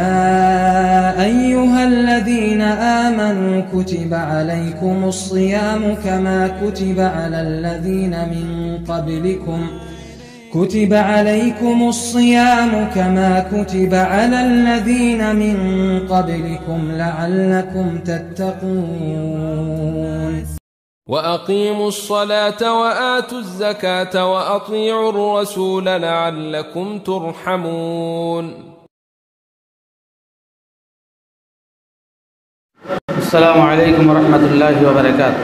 يا أيها الذين آمنوا كتب عليكم الصيام كما كتب على الذين من قبلكم لعلكم تتقون وأقيموا الصلاة وآتوا الزكاة وأطيعوا الرسول لعلكم ترحمون. السلام عليكم ورحمة الله وبركاته.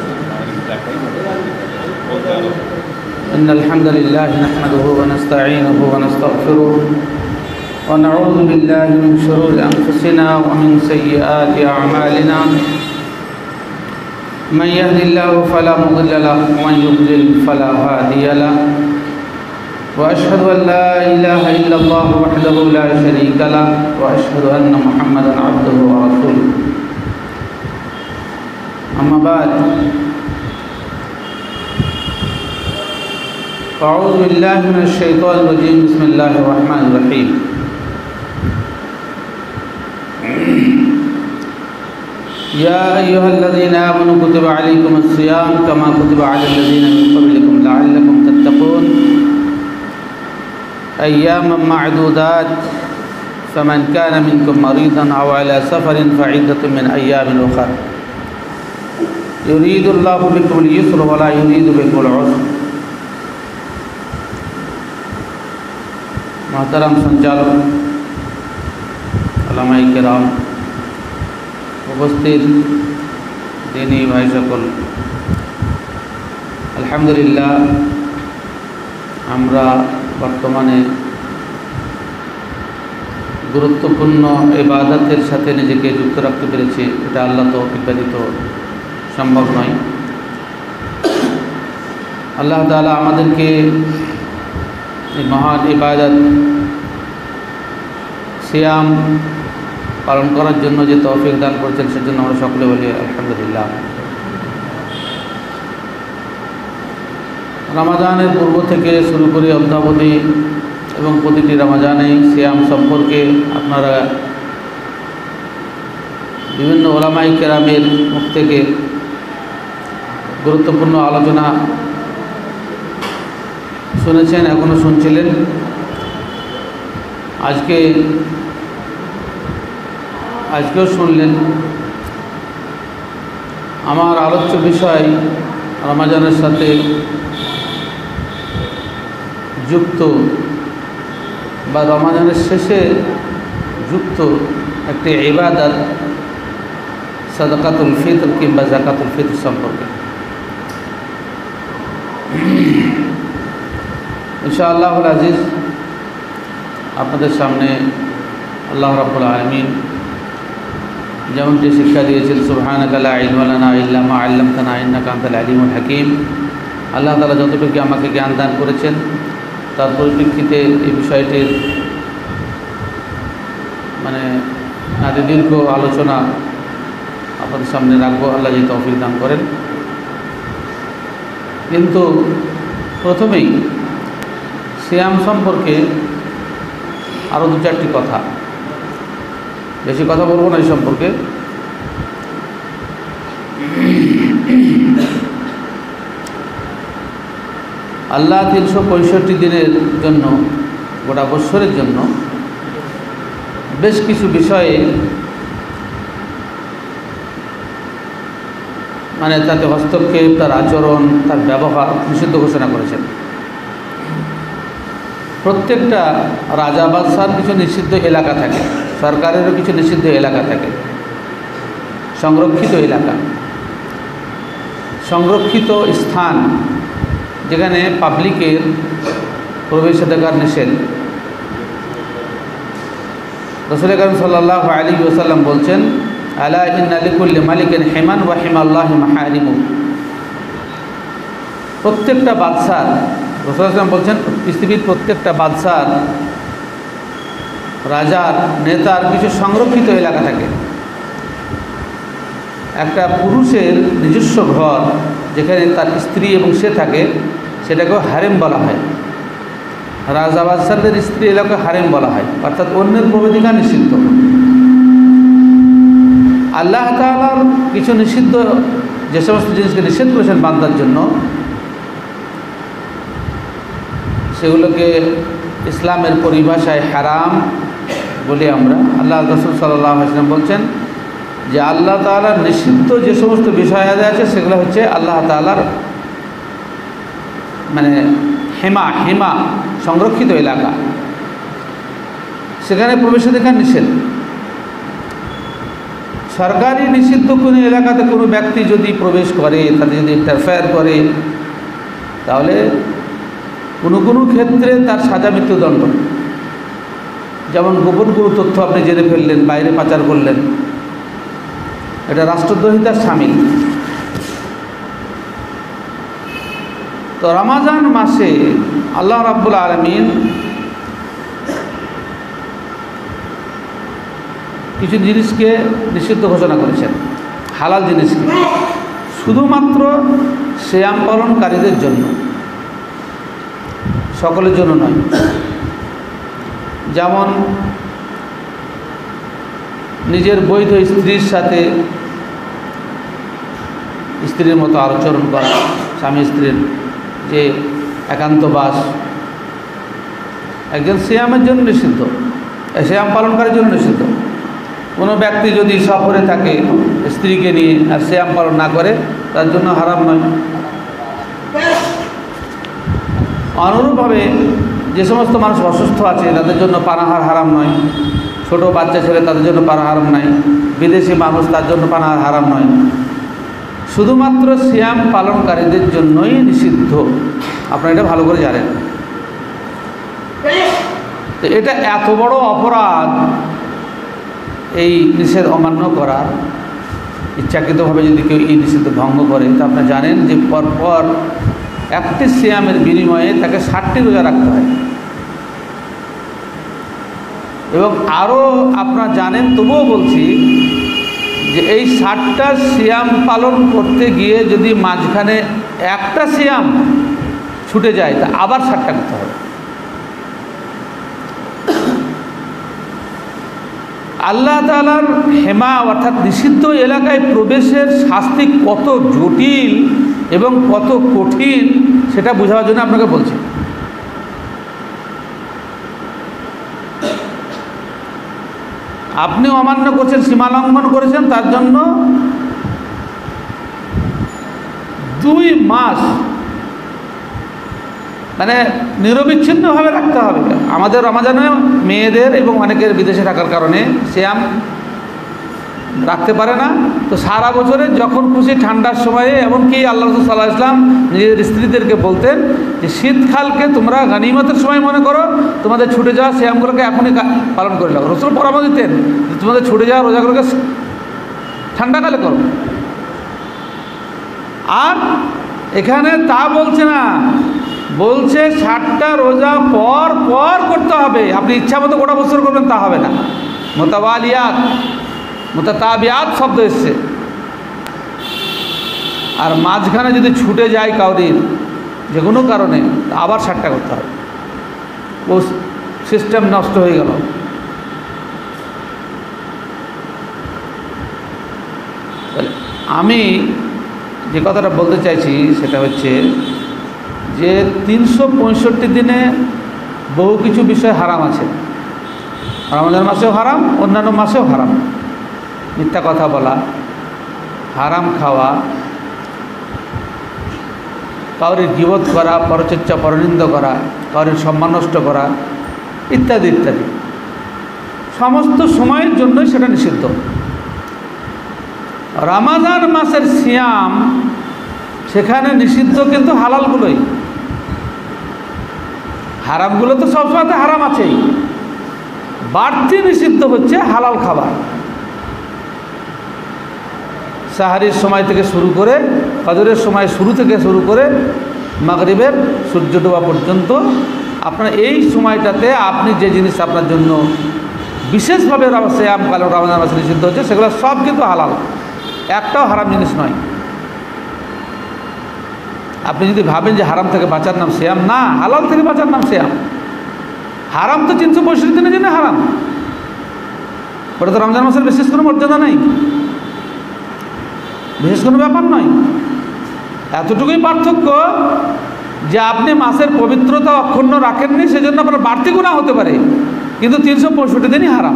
إن الحمد لله نحمده ونستعينه ونستغفره ونعوذ بالله من شرور أنفسنا ومن سيئات أعمالنا. من يهد الله فلا مضل له ومن يضلل فلا هادي له وأشهد أن لا إله إلا الله وحده لا شريك له وأشهد أن محمدا عبده ورسوله. أما بعد أعوذ بالله من الشيطان الرجيم. بسم الله الرحمن الرحيم. يا أيها الذين آمنوا كتب عليكم الصيام كما كتب على الذين من قبلكم لعلكم تتقون أياما معدودات فمن كان منكم مريضا أو على سفر فعدة من أيام أخر يريد الله بكم اليسر ولا يريد بكم العسر. محترم संचालक, उलमाए किराम, उपस्थित दीनी भाई सकल, আলহামদুলিল্লাহ আমরা বর্তমানে গুরুত্বপূর্ণ ইবাদতের সাথে নিজেকে যুক্ত রাখতে পেরেছি। এটা আল্লাহ তৌফিক ব্যতীত সম্ভব নয়। আল্লাহ তাআলা আমাদেরকে এই মহান ইবাদত সিয়াম পালন করার জন্য যে তৌফিক দান করেছেন সেজন্য আমরা সকলে বলি আলহামদুলিল্লাহ। রমাজানের পূর্ব থেকে শুরু করে অদ্যাবধি এবং প্রতিটি রমজানে সিয়াম সম্পর্কে আপনারা বিভিন্ন উলামায়ে কেরামের মুখ থেকে গুরুত্বপূর্ণ আলোচনা শুনেছেন, এখনও শুনছিলেন। আজকেও শুনলেন। আমার আলোচ্য বিষয় রমজানের সাথে যুক্ত বা রমজানের শেষে যুক্ত একটি ইবাদত সাদাকাতুল ফিতর কিংবা যাকাতুল ফিতর সম্পর্কে ইনশাআল্লাহুল আজিজ আপনাদের সামনে আল্লাহ রাব্বুল আলামিন যেমনটি শিক্ষা দিয়েছেন, সুবহানাকা লা ইলমা লানা ইল্লা মা আল্লামতানা ইন্নাকা আনতাল আলিমুল হাকিম। আল্লাহ তাআলা যতটুকু আমাকে জ্ঞান দান করেছেন তার পরিপ্রেক্ষিতে এই বিষয়টির দীর্ঘ আলোচনা আপনাদের সামনে রাখবো, আল্লাহ যে তৌফিক দান করেন। কিন্তু প্রথমেই সিয়াম সম্পর্কে আরও দু চারটি কথা, বেশি কথা বলবো না এই সম্পর্কে। আল্লাহ 365 দিনের জন্য, গোটা বৎসরের জন্য বেশ কিছু বিষয়ে তাতে হস্তক্ষেপ, তার আচরণ, তার ব্যবহার নিষিদ্ধ ঘোষণা করেছেন। প্রত্যেকটা রাজা বাদশার কিছু নিষিদ্ধ এলাকা থাকে, সরকারেরও কিছু নিষিদ্ধ এলাকা থাকে, সংরক্ষিত এলাকা, সংরক্ষিত স্থান যেখানে পাবলিকের প্রবেশাধিকার নিষেধ। রাসূল আকরাম সাল্লাল্লাহু আলাইহি ওয়াসাল্লাম বলছেন, আলা ইন্না লিকুল্লি মালিকিন হিমান ওয়া হিমাল্লাহি মাহারিমু। প্রত্যেকটা বাদশার, রাসূল সাল্লাল্লাহু আলাইহি ওয়াসাল্লাম বলছেন, পৃথিবীর প্রত্যেকটা বাদশার, রাজার, নেতার কিছু সংরক্ষিত এলাকা থাকে। একটা পুরুষের নিজস্ব ঘর যেখানে তার স্ত্রী এবং সে থাকে সেটাকেও হারেম বলা হয়। রাজা বাদশাদের স্ত্রী এলাকা হারেম বলা হয়, অর্থাৎ অন্যের প্রবেদিকা নিষিদ্ধ। আল্লাহ তাআলার কিছু নিষিদ্ধ, যে সমস্ত জিনিসকে নিষেধ করেছেন বান্দার জন্য, সেগুলোকে ইসলামের পরিভাষায় হারাম বলি আমরা। আল্লাহ রাসূল সাল্লাল্লাহু আলাইহি ওয়াসাল্লাম বলছেন যে আল্লাহ তাআলার নিষিদ্ধ যে সমস্ত বিষয় আছে সেগুলো হচ্ছে আল্লাহ তাআলার মানে হেমা সংরক্ষিত এলাকা, সেখানে প্রবেশাধিকার নিষেধ। সরকারি নিষিদ্ধ কোনো এলাকাতে কোনো ব্যক্তি যদি প্রবেশ করে, তাতে যদি ইন্টারফেয়ার করে, তাহলে কোনো ক্ষেত্রে তার সাজা মৃত্যুদণ্ড। যেমন গোপন কোনো তথ্য আপনি জেনে ফেললেন, বাইরে পাচার করলেন, এটা রাষ্ট্রদ্রোহিতার শামিল। তো রমজান মাসে আল্লাহ রাব্বুল আলামিন কিছু জিনিসকে নিষিদ্ধ ঘোষণা করেছেন, হালাল জিনিসকে, শুধুমাত্র সিয়াম পালনকারীদের জন্য, সকলের জন্য নয়। যেমন নিজের বৈধ স্ত্রীর সাথে স্ত্রীর মতো আচরণ করা, স্বামী স্ত্রীর যে একান্তবাস, একজন সিয়ামের জন্য নিষিদ্ধ, সিয়াম পালনকারীর জন্য নিষিদ্ধ। কোনো ব্যক্তি যদি সফরে থাকে স্ত্রীকে নিয়ে আর সিয়াম পালন না করে, তার জন্য হারাম নয়। অনুরূপভাবে যে সমস্ত মানুষ অসুস্থ আছে তাদের জন্য পানাহার হারাম নয়, ছোট বাচ্চা ছেলে তাদের জন্য পানাহার হারাম নয়, বিদেশি মানুষ তার জন্য পানাহার হারাম নয়, শুধুমাত্র সিয়াম পালনকারীদের জন্যই নিষিদ্ধ। আপনারা এটা ভালো করে জানেন। তো এটা এত বড় অপরাধ, এই নিষেধ অমান্য করা, ইচ্ছাকৃতভাবে যদি কেউ এই নিষেধ ভঙ্গ করে, তা আপনারা জানেন যে পরপর একটি সিয়ামের বিনিময়ে তাকে 60টি রোজা রাখতে হয়। এবং আরও আপনারা জানেন, তবুও বলছি যে এই 60টা সিয়াম পালন করতে গিয়ে যদি মাঝখানে একটা সিয়াম ছুটে যায়, তা আবার 60টা করতে হবে। আল্লাহ তাআলার হেমা অর্থাৎ নিষিদ্ধ এলাকায় প্রবেশের শাস্তি কত জটিল এবং কত কঠিন সেটা বোঝার জন্য আপনাকে বলছি। আপনি অমান্য করছেন, সীমালঙ্ঘন করেছেন, তার জন্য 2 মাস মানে নিরবিচ্ছিন্নভাবে রাখতে হবে। আমাদের রমজানে মেয়েদের এবং অনেকের বিদেশে থাকার কারণে সিয়াম রাখতে পারে না, তো সারা বছরে যখন খুশি ঠান্ডার সময়ে, এমনকি আল্লাহ রাসূল সাল্লাল্লাহু আলাইহি ওয়াসাল্লাম নিজেদের স্ত্রীদেরকে বলতেন যে শীতকালকে তোমরা গনিমতের সময় মনে করো, তোমাদের ছুটে যাওয়া সিয়ামগুলোকে এখনই পালন করে নাও। রাসূল পরামর্শ দিতেন যে তোমাদের ছুটে যাওয়া রোজাগুলোকে ঠান্ডাকালে করো। আর এখানে তা বলছে না, বলছে 60টা রোজা পর পর করতে হবে। আপনি ইচ্ছা মতো গোটা বছর করবেন তা হবে না। মোতাওয়ালিয়াত, মোতাতাবিয়াত শব্দ এসছে। আর মাঝখানে যদি ছুটে যায় কাউরির যে কোনো কারণে, আবার 60টা করতে হবে। ও সিস্টেম নষ্ট হয়ে গেল। আমি যে কথাটা বলতে চাইছি সেটা হচ্ছে যে 365 দিনে বহু কিছু বিষয় হারাম আছে। রমজান মাসেও হারাম, অন্যান্য মাসেও হারাম। মিথ্যা কথা বলা, হারাম খাওয়া, কাউরির গীবত করা, পরচর্চা পরনিন্দা করা, কাউরির সম্মান নষ্ট করা, ইত্যাদি ইত্যাদি সমস্ত সময়ের জন্যই সেটা নিষিদ্ধ। রমজান মাসের সিয়াম, সেখানে নিষিদ্ধ কিন্তু হালালগুলোই। হারামগুলো তো সবসময় হারাম আছেই, বাড়তি নিষিদ্ধ হচ্ছে হালাল খাবার। সাহারির সময় থেকে শুরু করে, ফজরের সময় শুরু থেকে শুরু করে মাগরিবের সূর্য ডোবা পর্যন্ত, আপনার এই সময়টাতে আপনি যে জিনিস আপনার জন্য বিশেষভাবে সিয়াম কাল রমজান মাসে নিষিদ্ধ হচ্ছে, সেগুলো সব কিন্তু হালাল, একটাও হারাম জিনিস নয়। আপনি যদি ভাবেন যে হারাম থেকে বাঁচার নাম সিয়াম, না, হালাল থেকে বাঁচার নাম সিয়াম। হারাম তো 365 দিনের জন্য হারাম, ওটা তো রমজান মাসের বিশেষ কোনো মর্যাদা নেই, বিশেষ কোনো ব্যাপার নয়। এতটুকুই পার্থক্য যে আপনি মাসের পবিত্রতা অক্ষুণ্ণ রাখেননি, সেজন্য আপনার বাড়তি গুনাহ হতে পারে, কিন্তু 365 দিনই হারাম।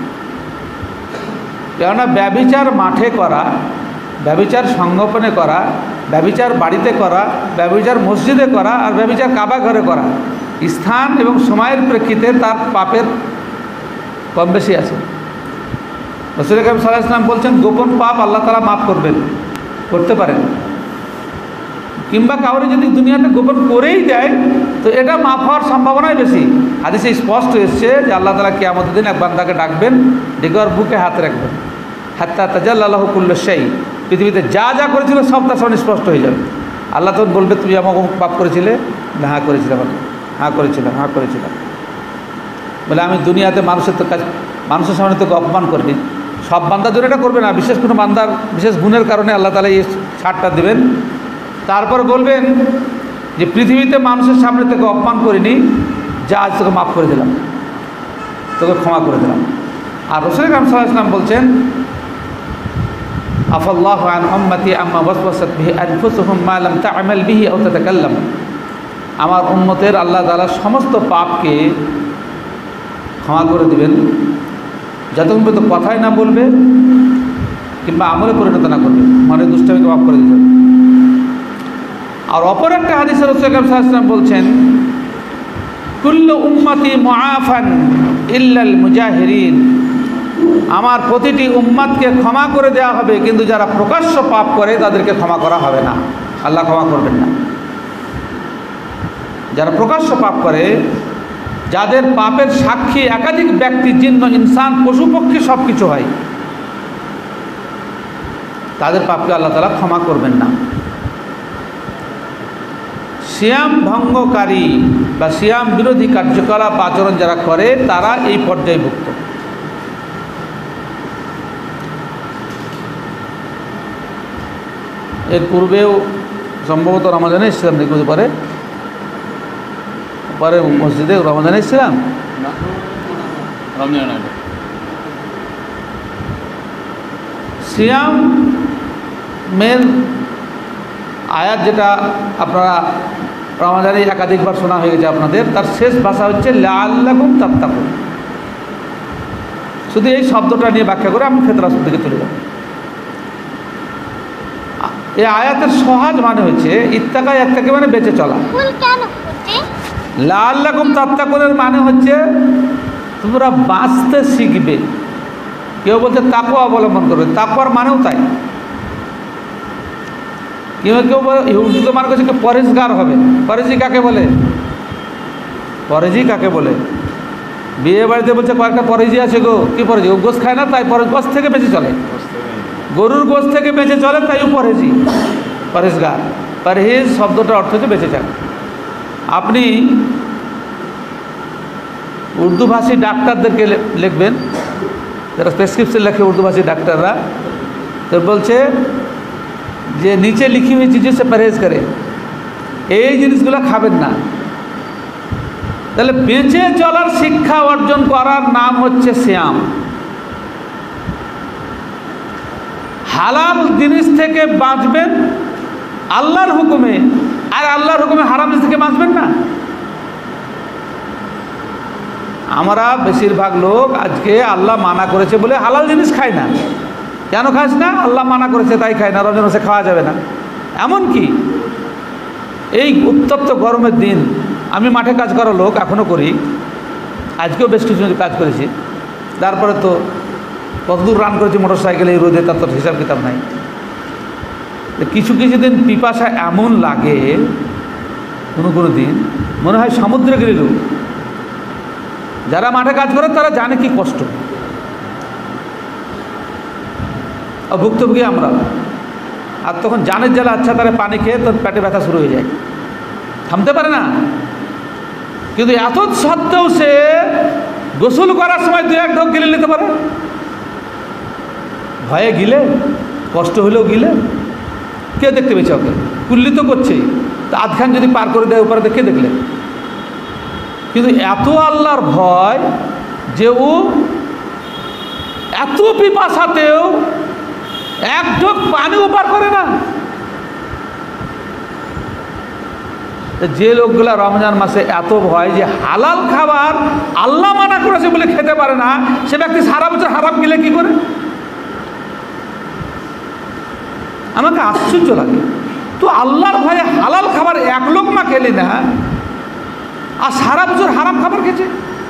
কেননা ব্যভিচার মাঠে করা, ব্যভিচার সংগোপনে করা, ব্যভিচার বাড়িতে করা, ব্যভিচার মসজিদে করা আর ব্যভিচার কাবা ঘরে করা, স্থান এবং সময়ের প্রেক্ষিতে তার পাপের কম বেশি আছে। রাসূল আকরাম সাল্লাল্লাহু আলাইহি ওয়াসাল্লাম বলছেন গোপন পাপ আল্লাহ তাআলা মাফ করবেন, করতে পারেন, কিংবা কাউরে যদি দুনিয়াতে গোপন করেই দেয় তো এটা মাফ হওয়ার সম্ভাবনাই বেশি। হাদিসে স্পষ্ট এসছে যে আল্লাহ তাআলা কিয়ামতের দিন এক বান্দাকে ডাকবেন, ডেকে ওর বুকে হাত রাখবেন, হাত্তা তাজাল্লা লাহু কুল্লু শাই, পৃথিবীতে যা যা করেছিল সব তার সামনে স্পষ্ট হয়ে যাবে। আল্লাহ তখন বলবে তুমি আমাকে পাপ করেছিলে? না, হ্যাঁ করেছিলাম, হ্যাঁ করেছিলাম, হ্যাঁ করেছিলাম। বলে আমি দুনিয়াতে মানুষের সামনে তোকে অপমান করিনি। সব বান্দার জন্য এটা করবে না, বিশেষ কোনো বান্দার বিশেষ গুণের কারণে আল্লাহ তাআলা এই ছাড়টা দেবেন। তারপর বলবেন যে পৃথিবীতে মানুষের সামনে তোকে অপমান করিনি, যা আজ তোকে মাফ করে দিলাম, তোকে ক্ষমা করে দিলাম। আর রাসূল আকরাম সাল্লাল্লাহু আলাইহি ওয়াসাল্লাম বলছেন আফাল্লাহু আন উম্মতি আম্মা ওয়াসওয়াসাত বিহি আনফুসুহুম মা লাম তা'মাল বিহি আও তাতাকাল্লাম। আমার উম্মতের আল্লাহ তাআলা সমস্ত পাপকে ক্ষমা করে দিবেন যতক্ষণ পর্যন্ত কথাই না বলবে কিংবা আমলে পরিণত না করবে, মানে দুষ্টামিকে মাফ করে দিবেন। আর অপর একটা হাদিসে রাসূল আকরাম সাল্লাল্লাহু আলাইহি ওয়াসাল্লাম বলছেন কুল্লু উম্মতি মুআফান ইল্লাল মুজাহিরিন, আমার প্রতিটি উম্মতকে ক্ষমা করে দেওয়া হবে, কিন্তু যারা প্রকাশ্য পাপ করে তাদেরকে ক্ষমা করা হবে না, আল্লাহ ক্ষমা করবেন না। যারা প্রকাশ্য পাপ করে, যাদের পাপের সাক্ষী একাধিক ব্যক্তি, জিন্ন, ইনসান, পশু পক্ষী সব কিছু হয়, তাদের পাপকে আল্লাহ তাআলা ক্ষমা করবেন না। সিয়াম ভঙ্গকারী বা সিয়াম বিরোধী কার্যকলাপ আচরণ যারা করে তারা এই পর্যায়ভুক্ত। এর পূর্বেও সম্ভবত রমজানে এসেছিলাম, দেখতে পরে পরে মসজিদে রমজানে এসেছিলাম, সিয়াম মেন আয়াত যেটা আপনারা রমজানে একাধিকবার শোনা হয়ে গেছে আপনাদের, তার শেষ ভাষা হচ্ছে লাআল্লাকুম তাত্তাকুন। শুধু এই শব্দটা নিয়ে ব্যাখ্যা করে আমি ফিতরা দিকে চলে যাব। এই আয়াতের সহজ মানে হচ্ছে ইত্তাকা, ইত্তাকা মানে বেঁচে চলা। লাআল্লাকুম তাত্তাকুনের মানে হচ্ছে তোমরা বাঁচতে শিখবে। কেউ বলছে তাকওয়া অবলম্বন করবে, তাকওয়ার মানেও তাই। কেউ কেউ উর্দুতে মানে করছে কেউ পরেজগার হবে। পরেজি কাকে বলে? পরেজি কাকে বলে? বিয়ে বাড়িতে বলছে কয়েকটা পরেজি আছে গো, কি পরেজি? ও গোশ খায় না তাই গোশ থেকে বেঁচে চলে, গরুর গোশ থেকে বেঁচে চলে তাই ও পরেজি, পরেজগার। পরহেজ শব্দটার অর্থ হচ্ছে বেঁচে যান। আপনি উর্দুভাষী ডাক্তারদেরকে লিখবেন, যারা প্রেসক্রিপশন লেখে উর্দুভাষী ডাক্তাররা, তো বলছে যে নিচে লিখি हुई चीज़ों से परहेज करें, এই জিনিসগুলো খাবেন না। তাহলে বেঁচে চলার শিক্ষা অর্জন করার নাম হচ্ছে সিয়াম। হালাল জিনিস থেকে বাঁচবেন আল্লাহর হুকুমে, আর আল্লাহর হুকুমে হারাম জিনিস থেকে বাঁচবেন না। আমরা বেশিরভাগ লোক আজকে আল্লাহ মানা করেছে বলে হালাল জিনিস খাই না। কেন খাস না? আল্লাহ মানা করেছে তাই খাই না, রমজান মাসে খাওয়া যাবে না। এমনকি এই উত্তপ্ত গরমের দিন আমি মাঠে কাজ করা লোক, এখনও করি, আজকেও বেশ কিছু কাজ করেছি, তারপরে তো কতদূর রান করেছি মোটর সাইকেলে এই রোদে, তার তো হিসাব কিতাব নাই। কিছু কিছু দিন পিপাসা এমন লাগে, কোনো কোনো দিন মনে হয় সমুদ্রে গেল। যারা মাঠে কাজ করে তারা জানে কি কষ্ট, আর ভুক্তভোগী আমরা। আর তখন জানের জ্বালা, আচ্ছা তারা পানি খেয়ে তোর পেটে ব্যথা শুরু হয়ে যায়, থামতে পারে না। কিন্তু এত সত্ত্বেও সে গোসল করার সময় দু এক ঢোক গিলে নিতে পারে, ভয়ে গিলে, কষ্ট হলেও গিলে। কে দেখতে পেয়েছে ওকে? কুল্লি তো করছেই, তা আধখান যদি পার করে দেয় উপরে, কে দেখলে? কিন্তু এত আল্লাহর ভয় যে ও এত পিপাসাতেও এক ঢোক পানি উপার করে না। যে লোকগুলা রমজান মাসে এত ভয় যে হালাল খাবার আল্লাহ মানা করেছে বলে খেতে পারে না, সে ব্যক্তি সারা বছর হারাম গেলে কি করে? আমাকে আশ্চর্য লাগে। তো আল্লাহর ভয়ে হালাল খাবার এক লোকমা খেলি না, আর সারা বছর হারাম খাবার খেয়েছে।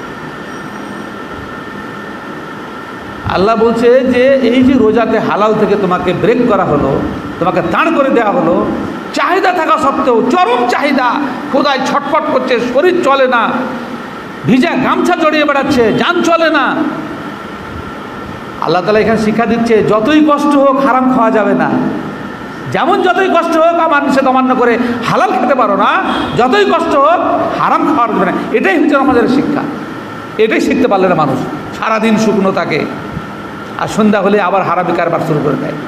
আল্লাহ বলছে যে এই যে রোজাতে হালাল থেকে তোমাকে ব্রেক করা হলো, তোমাকে দাঁড় করে দেওয়া হলো, চাহিদা থাকা সত্ত্বেও চরম চাহিদা, খোদায় ছটফট করছে, শরীর চলে না, ভিজা গামছা জড়িয়ে বেড়াচ্ছে, যান চলে না। আল্লাহ তাআলা এখানে শিক্ষা দিচ্ছে যতই কষ্ট হোক হারাম খাওয়া যাবে না। যেমন যতই কষ্ট হোক আমার নিষেধ অমান্য করে হালাল খেতে পারো না, যতই কষ্ট হোক হারাম খাওয়া যাবে না। এটাই হচ্ছে আমাদের শিক্ষা। এটাই শিখতে পারলে না মানুষ, সারাদিন শুকনো থাকে আর সন্ধ্যা হলে আবার হারামি কারবার শুরু করে দেয়।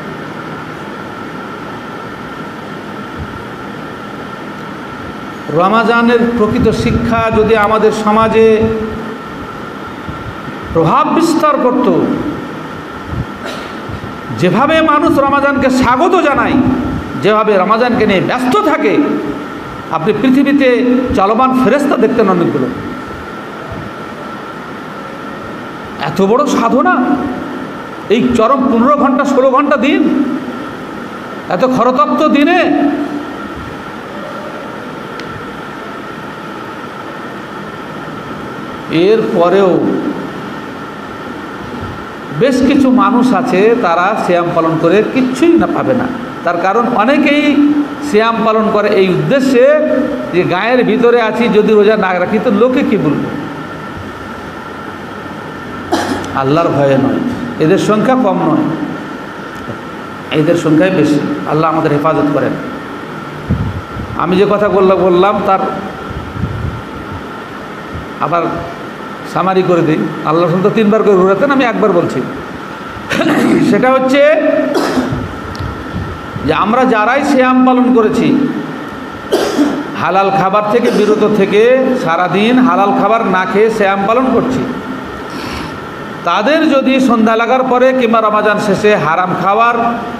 রমাজানের প্রকৃত শিক্ষা যদি আমাদের সমাজে প্রভাব বিস্তার করত, যেভাবে মানুষ রমাজানকে স্বাগত জানায়, যেভাবে রমাজানকে নিয়ে ব্যস্ত থাকে, আপনি পৃথিবীতে চলমান ফেরেশতা দেখতেন অনেকগুলো। এত বড় সাধনা, এই চরম 15 ঘন্টা 16 ঘন্টা দিন, এত খরতপ্ত দিনে এর পরেও বেশ কিছু মানুষ আছে তারা সিয়াম পালন করে কিচ্ছুই না পাবে না। তার কারণ অনেকেই সিয়াম পালন করে এই উদ্দেশ্যে যে গায়ের ভিতরে আছি, যদি রোজা না রাখি তো লোকে কি বলবে। আল্লাহর ভয়ে নয়, এদের সংখ্যা কম নয়, এদের সংখ্যাই বেশি। আল্লাহ আমাদের হেফাজত করেন। আমি যে কথা বললাম তার আবার সামারি করে দিই। আল্লাহ রসুল তো 3 বার করে ঘুরাতেন, আমি একবার বলছি। সেটা হচ্ছে যে আমরা যারাই সিয়াম পালন করেছি, হালাল খাবার থেকে বিরত থেকে সারাদিন হালাল খাবার না খেয়ে সিয়াম পালন করছি, তাদের যদি সন্ধ্যা লাগার পরে কিংবা রমজান শেষে হারাম খাবার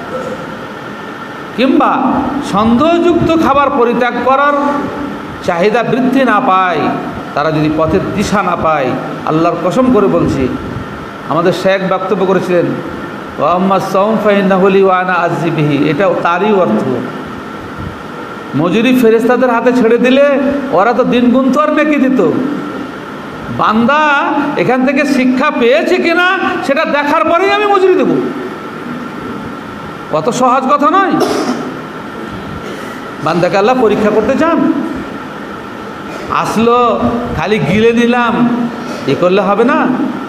কিংবা সন্দেহযুক্ত খাবার পরিত্যাগ করার চাহিদা বৃদ্ধি না পায়, তারা যদি পথের দিশা না পায়, আল্লাহর কসম করে বলছি, আমাদের শেখ বক্তব্য করেছিলেন ওয়াম্মা সাওম ফাইন্নাহু লি ওয়া আনা আযজি বিহি, এটাও তারই অর্থ। মজুরি ফেরেশতাদের হাতে ছেড়ে দিলে ওরা তো দিন গুনতো আর নেকি দিত। বান্দা এখান থেকে শিক্ষা পেয়েছে কিনা সেটা দেখার পরেই আমি মজুরি দেব। কত সহজ কথা নয়। বান্দাকে আল্লাহ পরীক্ষা করতে চান। আসলো খালি গিলে নিলাম এ করলে হবে না,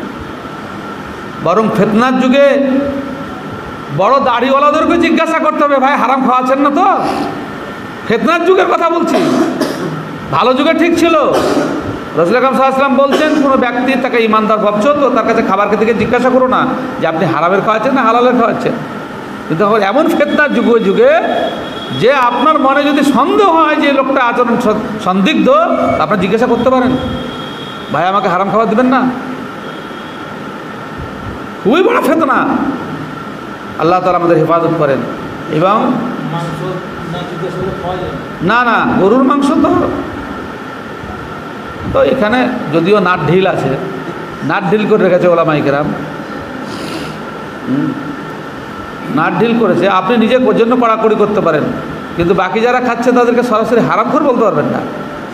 বরং ফিতনার যুগে বড় দাড়িওয়ালাদেরকে জিজ্ঞাসা করতে হবে, ভাই হারাম খাওয়াচ্ছেন না তো? ফিতনার যুগের কথা বলছি, ভালো যুগে ঠিক ছিল। রাসূল আকরাম সাল্লাল্লাহু আলাইহি ওয়াসাল্লাম বলছেন, কোনো ব্যক্তি তাকে ইমানদার ভাবছো তো তার কাছে খাবার খেতে গিয়ে জিজ্ঞাসা করো না যে আপনি হারামের খাওয়াচ্ছেন না হালালের খাওয়াচ্ছেন। কিন্তু এখন এমন ফিতনার যুগে যুগে যে আপনার মনে যদি সন্দেহ হয় যে লোকটা আচরণ সন্দিগ্ধ, আপনার জিজ্ঞাসা করতে পারেন, ভাই আমাকে হারাম খাবার দেবেন না? খুবই বড় ফিতনা। আল্লাহ তাআলা আমাদের হেফাজত করেন। এবং না গরুর মাংস তো এখানে যদিও নাট ঢিল আছে, নাট ঢিল করে রেখেছে ওলামায়ে কেরাম, নাট ঢিল করেছে। আপনি নিজে জন্য কড়াকড়ি করতে পারেন, কিন্তু বাকি যারা খাচ্ছে তাদেরকে সরাসরি হারামখোর বলতে পারবেন না।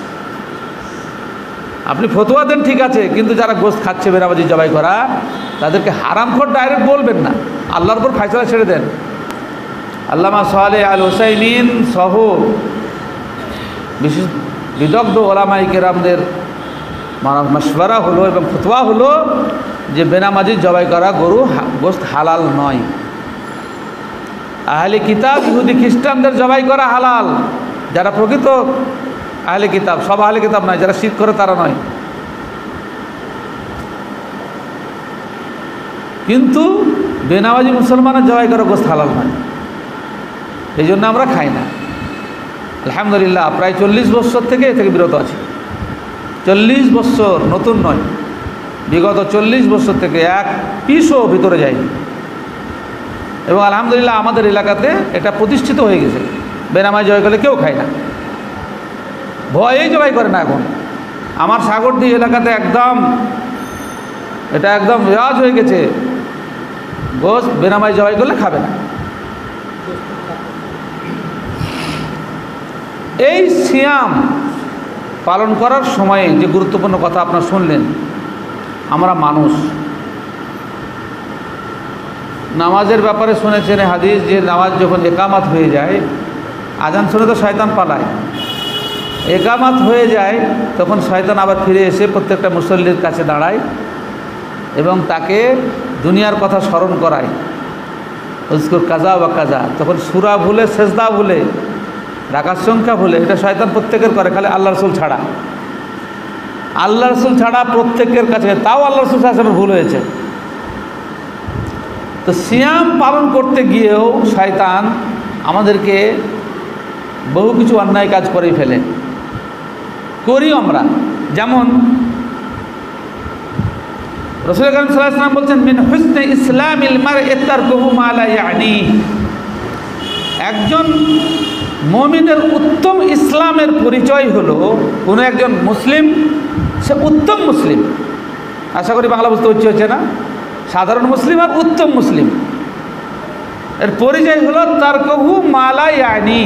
আপনি ফতোয়া দেন ঠিক আছে, কিন্তু যারা গোশত খাচ্ছে বেনামাজি জবাই করা, তাদেরকে হারামখোর ডাইরেক্ট বলবেন না, আল্লাহর উপর ফায়সালা ছেড়ে দেন। আল্লামা সালেহ আল হুসাইমিন সহ বিশেষ বিদগ্ধ ওলামায়ে কেরামদের মাশওয়ারা হলো এবং ফতোয়া হলো যে বেনামাজি জবাই করা গরু গোশত হালাল নয়। আহলে কিতাব ইহুদি খ্রিস্টানদের জবাই করা হালাল, যারা প্রকৃত আহলে কিতাব, সব আহলে কিতাব নয়, যারা শিরক করে তারা নয়। কিন্তু বেনামাজি মুসলমানের জবাই করা গোশত হালাল নয়, এই জন্য আমরা খাই না। আলহামদুলিল্লাহ প্রায় 40 বছর থেকে এ থেকে বিরত আছি। 40 বছর, নতুন নয়, বিগত 40 বছর থেকে এক পিসও ভিতরে যায়নি। এবং আলহামদুলিল্লাহ আমাদের এলাকাতে এটা প্রতিষ্ঠিত হয়ে গেছে। বেনামাজ জবাই করলে কেউ খায় না, ভয়েই জবাই করে না। এখন আমার সাগরদী এলাকাতে এটা একদম রেওয়াজ হয়ে গেছে, গোশত বেনামাজ জবাই করলে খাবে না। এই সিয়াম পালন করার সময়ে যে গুরুত্বপূর্ণ কথা আপনারা শুনলেন, আমরা মানুষ, নামাজের ব্যাপারে শুনেছেন হাদিস যে নামাজ যখন একামাত হয়ে যায়, আজান শুনে তো শয়তান পালায়, একামাত হয়ে যায় তখন শয়তান আবার ফিরে এসে প্রত্যেকটা মুসল্লির কাছে দাঁড়ায় এবং তাকে দুনিয়ার কথা স্মরণ করায়, উজকুর কাজা বা কাজা। তখন সূরা ভুলে, সেজদা ভুলে, রাকাত সংখ্যা ভুলে, এটা শয়তান প্রত্যেকের করে, খালি আল্লাহ রসুল ছাড়া। আল্লাহ রসুল ছাড়া প্রত্যেকের কাছে, তাও আল্লাহ রসুল সাল্লাল্লাহু ভুল হয়েছে। তো সিয়াম পালন করতে গিয়েও শয়তান আমাদেরকে বহু কিছু অন্যায় কাজ করে ফেলে, করি আমরা। যেমন রাসূল কারীম সাল্লাল্লাহু আলাইহি ওয়াসাল্লাম বলছেন, মিন হুসনি ইসলামিল মারই তারকুহু মা লা ইয়ানি। একজন মুমিনের উত্তম ইসলামের পরিচয় হলো, কোনো একজন মুসলিম সে উত্তম মুসলিম, আশা করি বাংলা বুঝতে হচ্ছে না, সাধারণ মুসলিম আর উত্তম মুসলিম এর পরিচয় হলো তারকুহু মা লা ইয়ানি,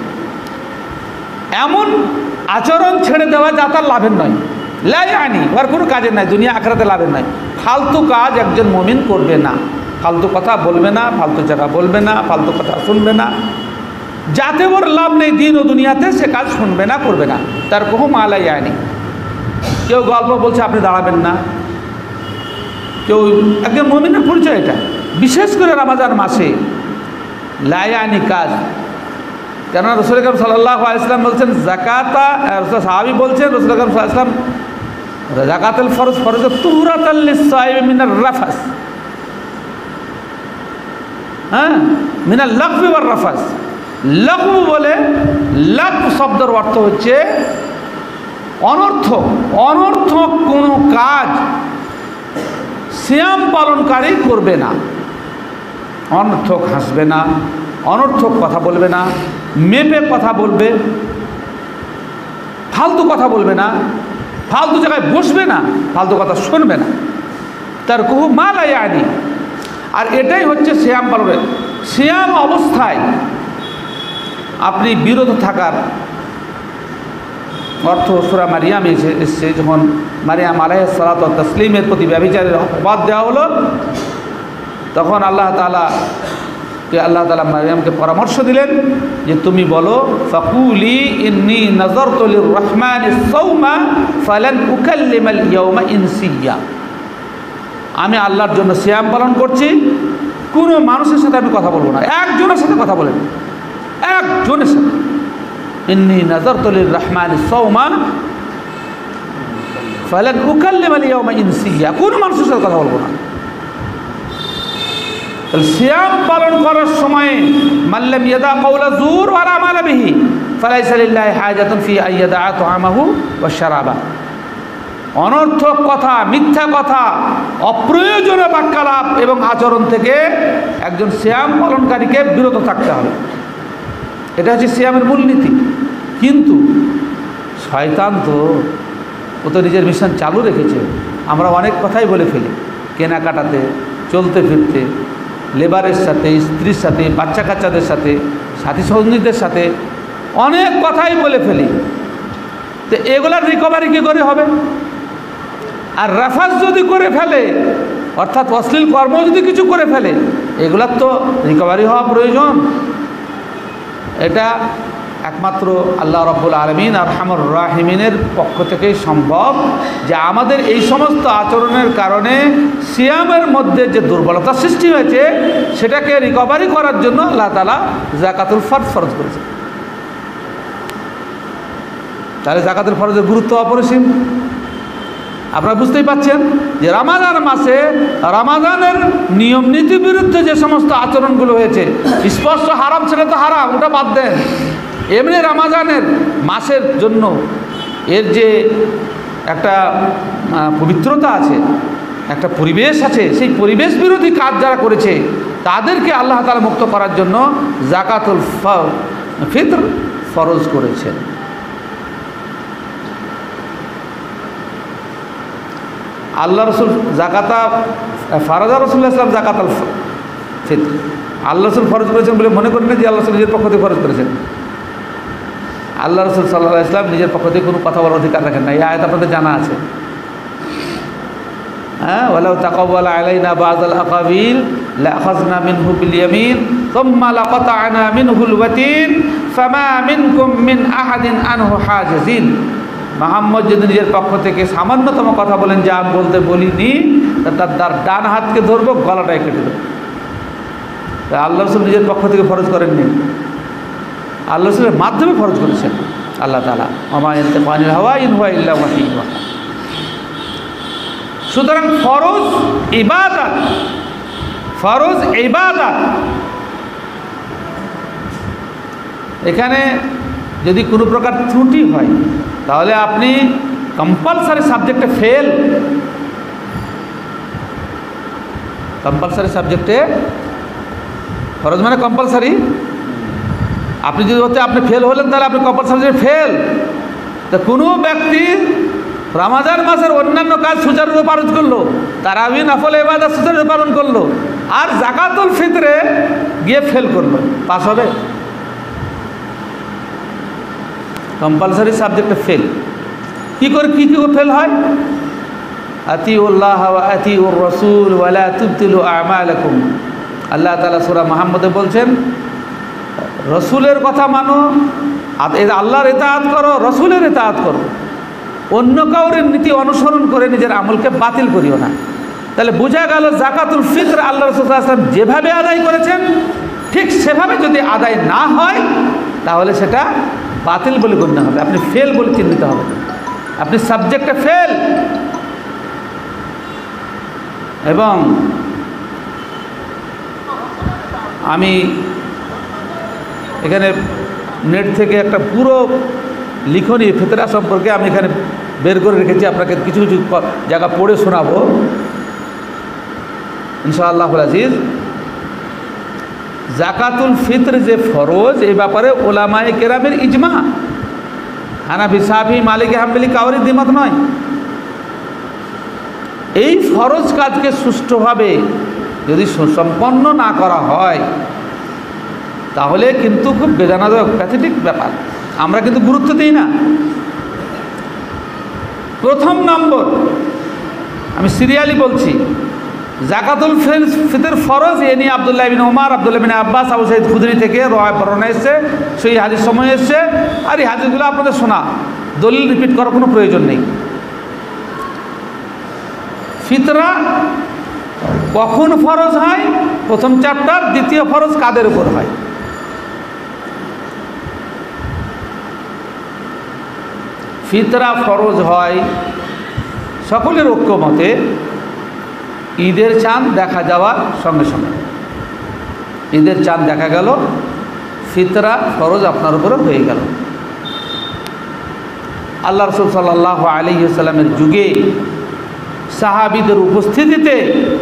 এমন আচরণ ছেড়ে দেওয়া যা তার লাভের নয়। লা ইয়ানি, ওর কোনো কাজের নাই, দুনিয়া আখিরাতে লাভের নয়। ফালতু কাজ একজন মুমিন করবে না, ফালতু কথা বলবে না, ফালতু জায়গা বলবে না, ফালতু কথা শুনবে না, যাতে ওর লাভ নেই দিন ও দুনিয়াতে, সে কাজ শুনবে না, করবে না। তারকুহু মা লা ইয়ানি। কেউ গল্প বলছে আপনি দাঁড়াবেন না, কেউ, একজন মুমিনের পরিচয় এটা, বিশেষ করে রমজান মাসে লা ইয়ানি কাজ। কেননা রাসূল আকরাম সাল্লাল্লাহু আলাইহি ওয়াসাল্লাম বলছেন যাকাতা, সাহাবী বলছেন রাসূল আকরাম সাল্লাল্লাহু আলাইহি ওয়াসাল্লাম যাকাতুল ফরজ ফরজাত তুহরাতাল লিস-সাইমি মিনার রাফাস, মিনাল লাগবি ওয়ার রাফাস। লাগবু বলে, লাগব শব্দের অর্থ হচ্ছে অনর্থক, অনর্থক কোনো কাজ সিয়াম পালনকারী করবে না। অনর্থক হাসবে না, অনর্থক কথা বলবে না, মেপে কথা বলবে, ফালতু কথা বলবে না, ফালতু জায়গায় বসবে না, ফালতু কথা শুনবে না। তারকুহু মা লা ইয়ানি। আর এটাই হচ্ছে সিয়াম পালনের। সিয়াম অবস্থায় আপনি বিরত থাকার অর্থ সূরা মারিয়াম এসেছে, যখন মারিয়াম আলাইহিস সালাতু ওয়াত তাসলিমের প্রতি ব্যভিচারের অপবাদ দেওয়া হলো, তখন আল্লাহ তাআলা মারিয়ামকে পরামর্শ দিলেন যে তুমি বলো, ফাকুলি ইন্নী নাযারতু লির-রাহমানিস সাওমা ফালান উকাল্লিমাল ইয়াওমা ইনসিয়্যা। আমি আল্লাহর জন্য সিয়াম পালন করছি, কোনো মানুষের সাথে আমি কথা বলবো না, একজনের সাথে কথা বলেন, একজনের সাথে। ইন্নী নাযারতু লির-রাহমানিস সাওমা ফালান উকাল্লিমাল ইয়াওমা ইনসিয়্যা, কোনো মানুষের সাথে কথা বলবো না। সিয়াম পালন করার সময় মাল্লাম ইয়াদা কাওলা যুর ওয়া আমাল বিহি ফালাইসা লিল্লাহি হাজাতুন ফি আইয়াদা তাআমাহু ওয়া শারাবা। অনর্থক কথা, মিথ্যা কথা, অপ্রয়োজনীয় বাক্যালাপ এবং আচরণ থেকে একজন সিয়াম পালনকারীকে বিরত থাকতে হবে। এটা হচ্ছে সিয়ামের মূলনীতি। কিন্তু শয়তান তো ও তো নিজের মিশন চালু রেখেছে। আমরা অনেক কথাই বলে ফেলি, কেনাকাটাতে, চলতে ফিরতে, লেবারের সাথে, স্ত্রীর সাথে, বাচ্চা কাচ্চাদের সাথে, সাথী সঙ্গীদের সাথে অনেক কথাই বলে ফেলি। তো এগুলার রিকভারি কী করে হবে? আর রাফাস যদি করে ফেলে, অর্থাৎ অশ্লীল কর্ম যদি কিছু করে ফেলে, এগুলার তো রিকভারি হওয়া প্রয়োজন। এটা একমাত্র আল্লাহ রাব্বুল আলামিন আরহামুর রাহিমিনের পক্ষ থেকেই সম্ভব, যে আমাদের এই সমস্ত আচরণের কারণে সিয়ামের মধ্যে যে দুর্বলতা সৃষ্টি হয়েছে সেটাকে রিকভারি করার জন্য আল্লাহ তাআলা যাকাতুল ফরজ ফরজ করেছে। তাহলে যাকাতুল ফরজের গুরুত্ব অপরিসীম। আপনারা বুঝতেই পাচ্ছেন যে রমাদান মাসে রমাদানের নিয়ম নীতি বিরুদ্ধে যে সমস্ত আচরণগুলো হয়েছে, স্পষ্ট হারাম, সেটা তো হারাম, ওটা বাদ দেন। এমনি রমাদানের মাসের জন্য এর যে একটা পবিত্রতা আছে, একটা পরিবেশ আছে। সেই পরিবেশ বিরোধী কাজ যারা করেছে তাদেরকে আল্লাহ তাআলা মুক্ত করার জন্য যাকাতুল ফিতর ফরজ করেছেন। আল্লাহ রসুল ফারাজা রাসূলুল্লাহ সাল্লাল্লাহু আলাইহি ওয়াসাল্লাম যাকাতুল ফিতর আল্লাহ রসুল ফরজ করেছেন বলে মনে করেন না যে আল্লাহ রসুল নিজের পক্ষ থেকে ফরজ করেছেন। আল্লাহ রসুল সাল্লাল্লাহু আলাইহি ওয়াসাল্লাম নিজের পক্ষ থেকে কোনো কথা বলার অধিকার রাখেন না। এই আয়াত আপনাদের জানা আছে। হ্যাঁ, ওয়ালাউ তাকাওয়ালা আলাইনা বা'দাল আকাবিল লাআখাযনা মিনহু বিল ইয়ামিন সুম্মা লাকাতা'না মিনহুল ওয়াতিন ফামা মিনকুম মিন আহাদিন আনহু হাজিজিন। মুহাম্মদ যদি নিজের পক্ষ থেকে সামান্যতম কথা বলেন যা আমি বলতে বলিনি, তার ডান হাতকে ধরবো, গলাটাই কেটে দেবো। আল্লাহ রসুল নিজের পক্ষ থেকে ফরজ করেননি, আল্লাহ রসুলের মাধ্যমে ফরজ করেছেন আল্লাহ তাআলা। ওমা ইয়ানতিকু আনিল হাওয়া ইন হুয়া ইল্লা ওয়াহিয়ুন ইউহা। সুতরাং ফরজ ইবাদত, ফরজ ইবাদত। এখানে যদি কোনো প্রকার ত্রুটি হয় তাহলে আপনি কম্পালসারি সাবজেক্টে ফেল। কম্পালসারি সাবজেক্টে ফরজ মানে কম্পালসারি। আপনি যদি হতে আপনি ফেল হলেন তাহলে আপনি কম্পালসারি ফেল। তো কোনো ব্যক্তি রমাজান মাসের অন্যান্য কাজ সুচারুরূপে পালন করলো, তারাবি নফল ইবাদত সুচারুরূপে পালন করলো, আর যাকাতুল ফিতরে গিয়ে ফেল করলো, পাস হবে? কম্পালসারি সাবজেক্টে ফেল। কি করে ফেল হয়? আতিউল্লাহ ওয়া আতিউর রাসূল ওয়া লা তুবতিলু আমালাকুম। আল্লাহ তাআলা সূরা মুহাম্মদে বলছেন, রসুলের কথা মানো, আল্লাহর ইতাআত করো, রসুলের ইতাআত করো, অন্য কাউরের নীতি অনুসরণ করে নিজের আমলকে বাতিল করিও না। তাহলে বোঝা গেল যাকাতুল ফিতর আল্লাহ রাসূল সাল্লাল্লাহু আলাইহি ওয়াসাল্লাম যেভাবে আদায় করেছেন ঠিক সেভাবে যদি আদায় না হয় তাহলে সেটা বাতিল বলে গণ্য হবে, আপনি ফেল বলে চিহ্নিত হবে, আপনি সাবজেক্টে ফেল। এবং আমি এখানে নেট থেকে একটা পুরো লিখনি ফিতরা সম্পর্কে আমি এখানে বের করে রেখেছি, আপনাকে কিছু কিছু জায়গা পড়ে শোনাবো ইনশাআল্লাহুল আজিজ। যাকাতুল ফিতর যে ফরজ, এই ব্যাপারে ওলামায়ে কেরামের ইজমা, হানাফি শাফি মালিকি হাম্বলি কাউরি দ্বিমত নয়। এই ফরজ কাজকে সুষ্ঠুভাবে যদি সম্পন্ন না করা হয় তাহলে কিন্তু খুব বেদনাদায়ক, প্যাথেটিক ব্যাপার, আমরা কিন্তু গুরুত্ব দিই না। প্রথম নম্বর, আমি সিরিয়ালি বলছি, যাকাতুল ফিতর ফরজ এ নিয়ে আব্দুল্লাহ ইবনে ওমর, আব্দুল্লাহ ইবনে আব্বাস, আবু সাঈদ খুদরি থেকে বর্ণনা এসছে, সেই হাদিস সময় এসছে। আর এই হাদিসগুলো আপনাদের শোনা, দলিল রিপিট করার কোনো প্রয়োজন নেই। ফিতরা কখন ফরজ হয়? প্রথম চ্যাপ্টার। দ্বিতীয় ফরজ কাদের উপর হয়? ফিতরা ফরজ হয় সকলের ঐক্যমতে ঈদের চাঁদ দেখা যাওয়ার সঙ্গে সঙ্গে। ঈদের চাঁদ দেখা গেল, ফিতরা ফরজ আপনার উপরে হয়ে গেল। আল্লাহ রাসূল সাল্লাল্লাহু আলাইহি ওয়াসাল্লামের যুগে সাহাবীদের উপস্থিতিতে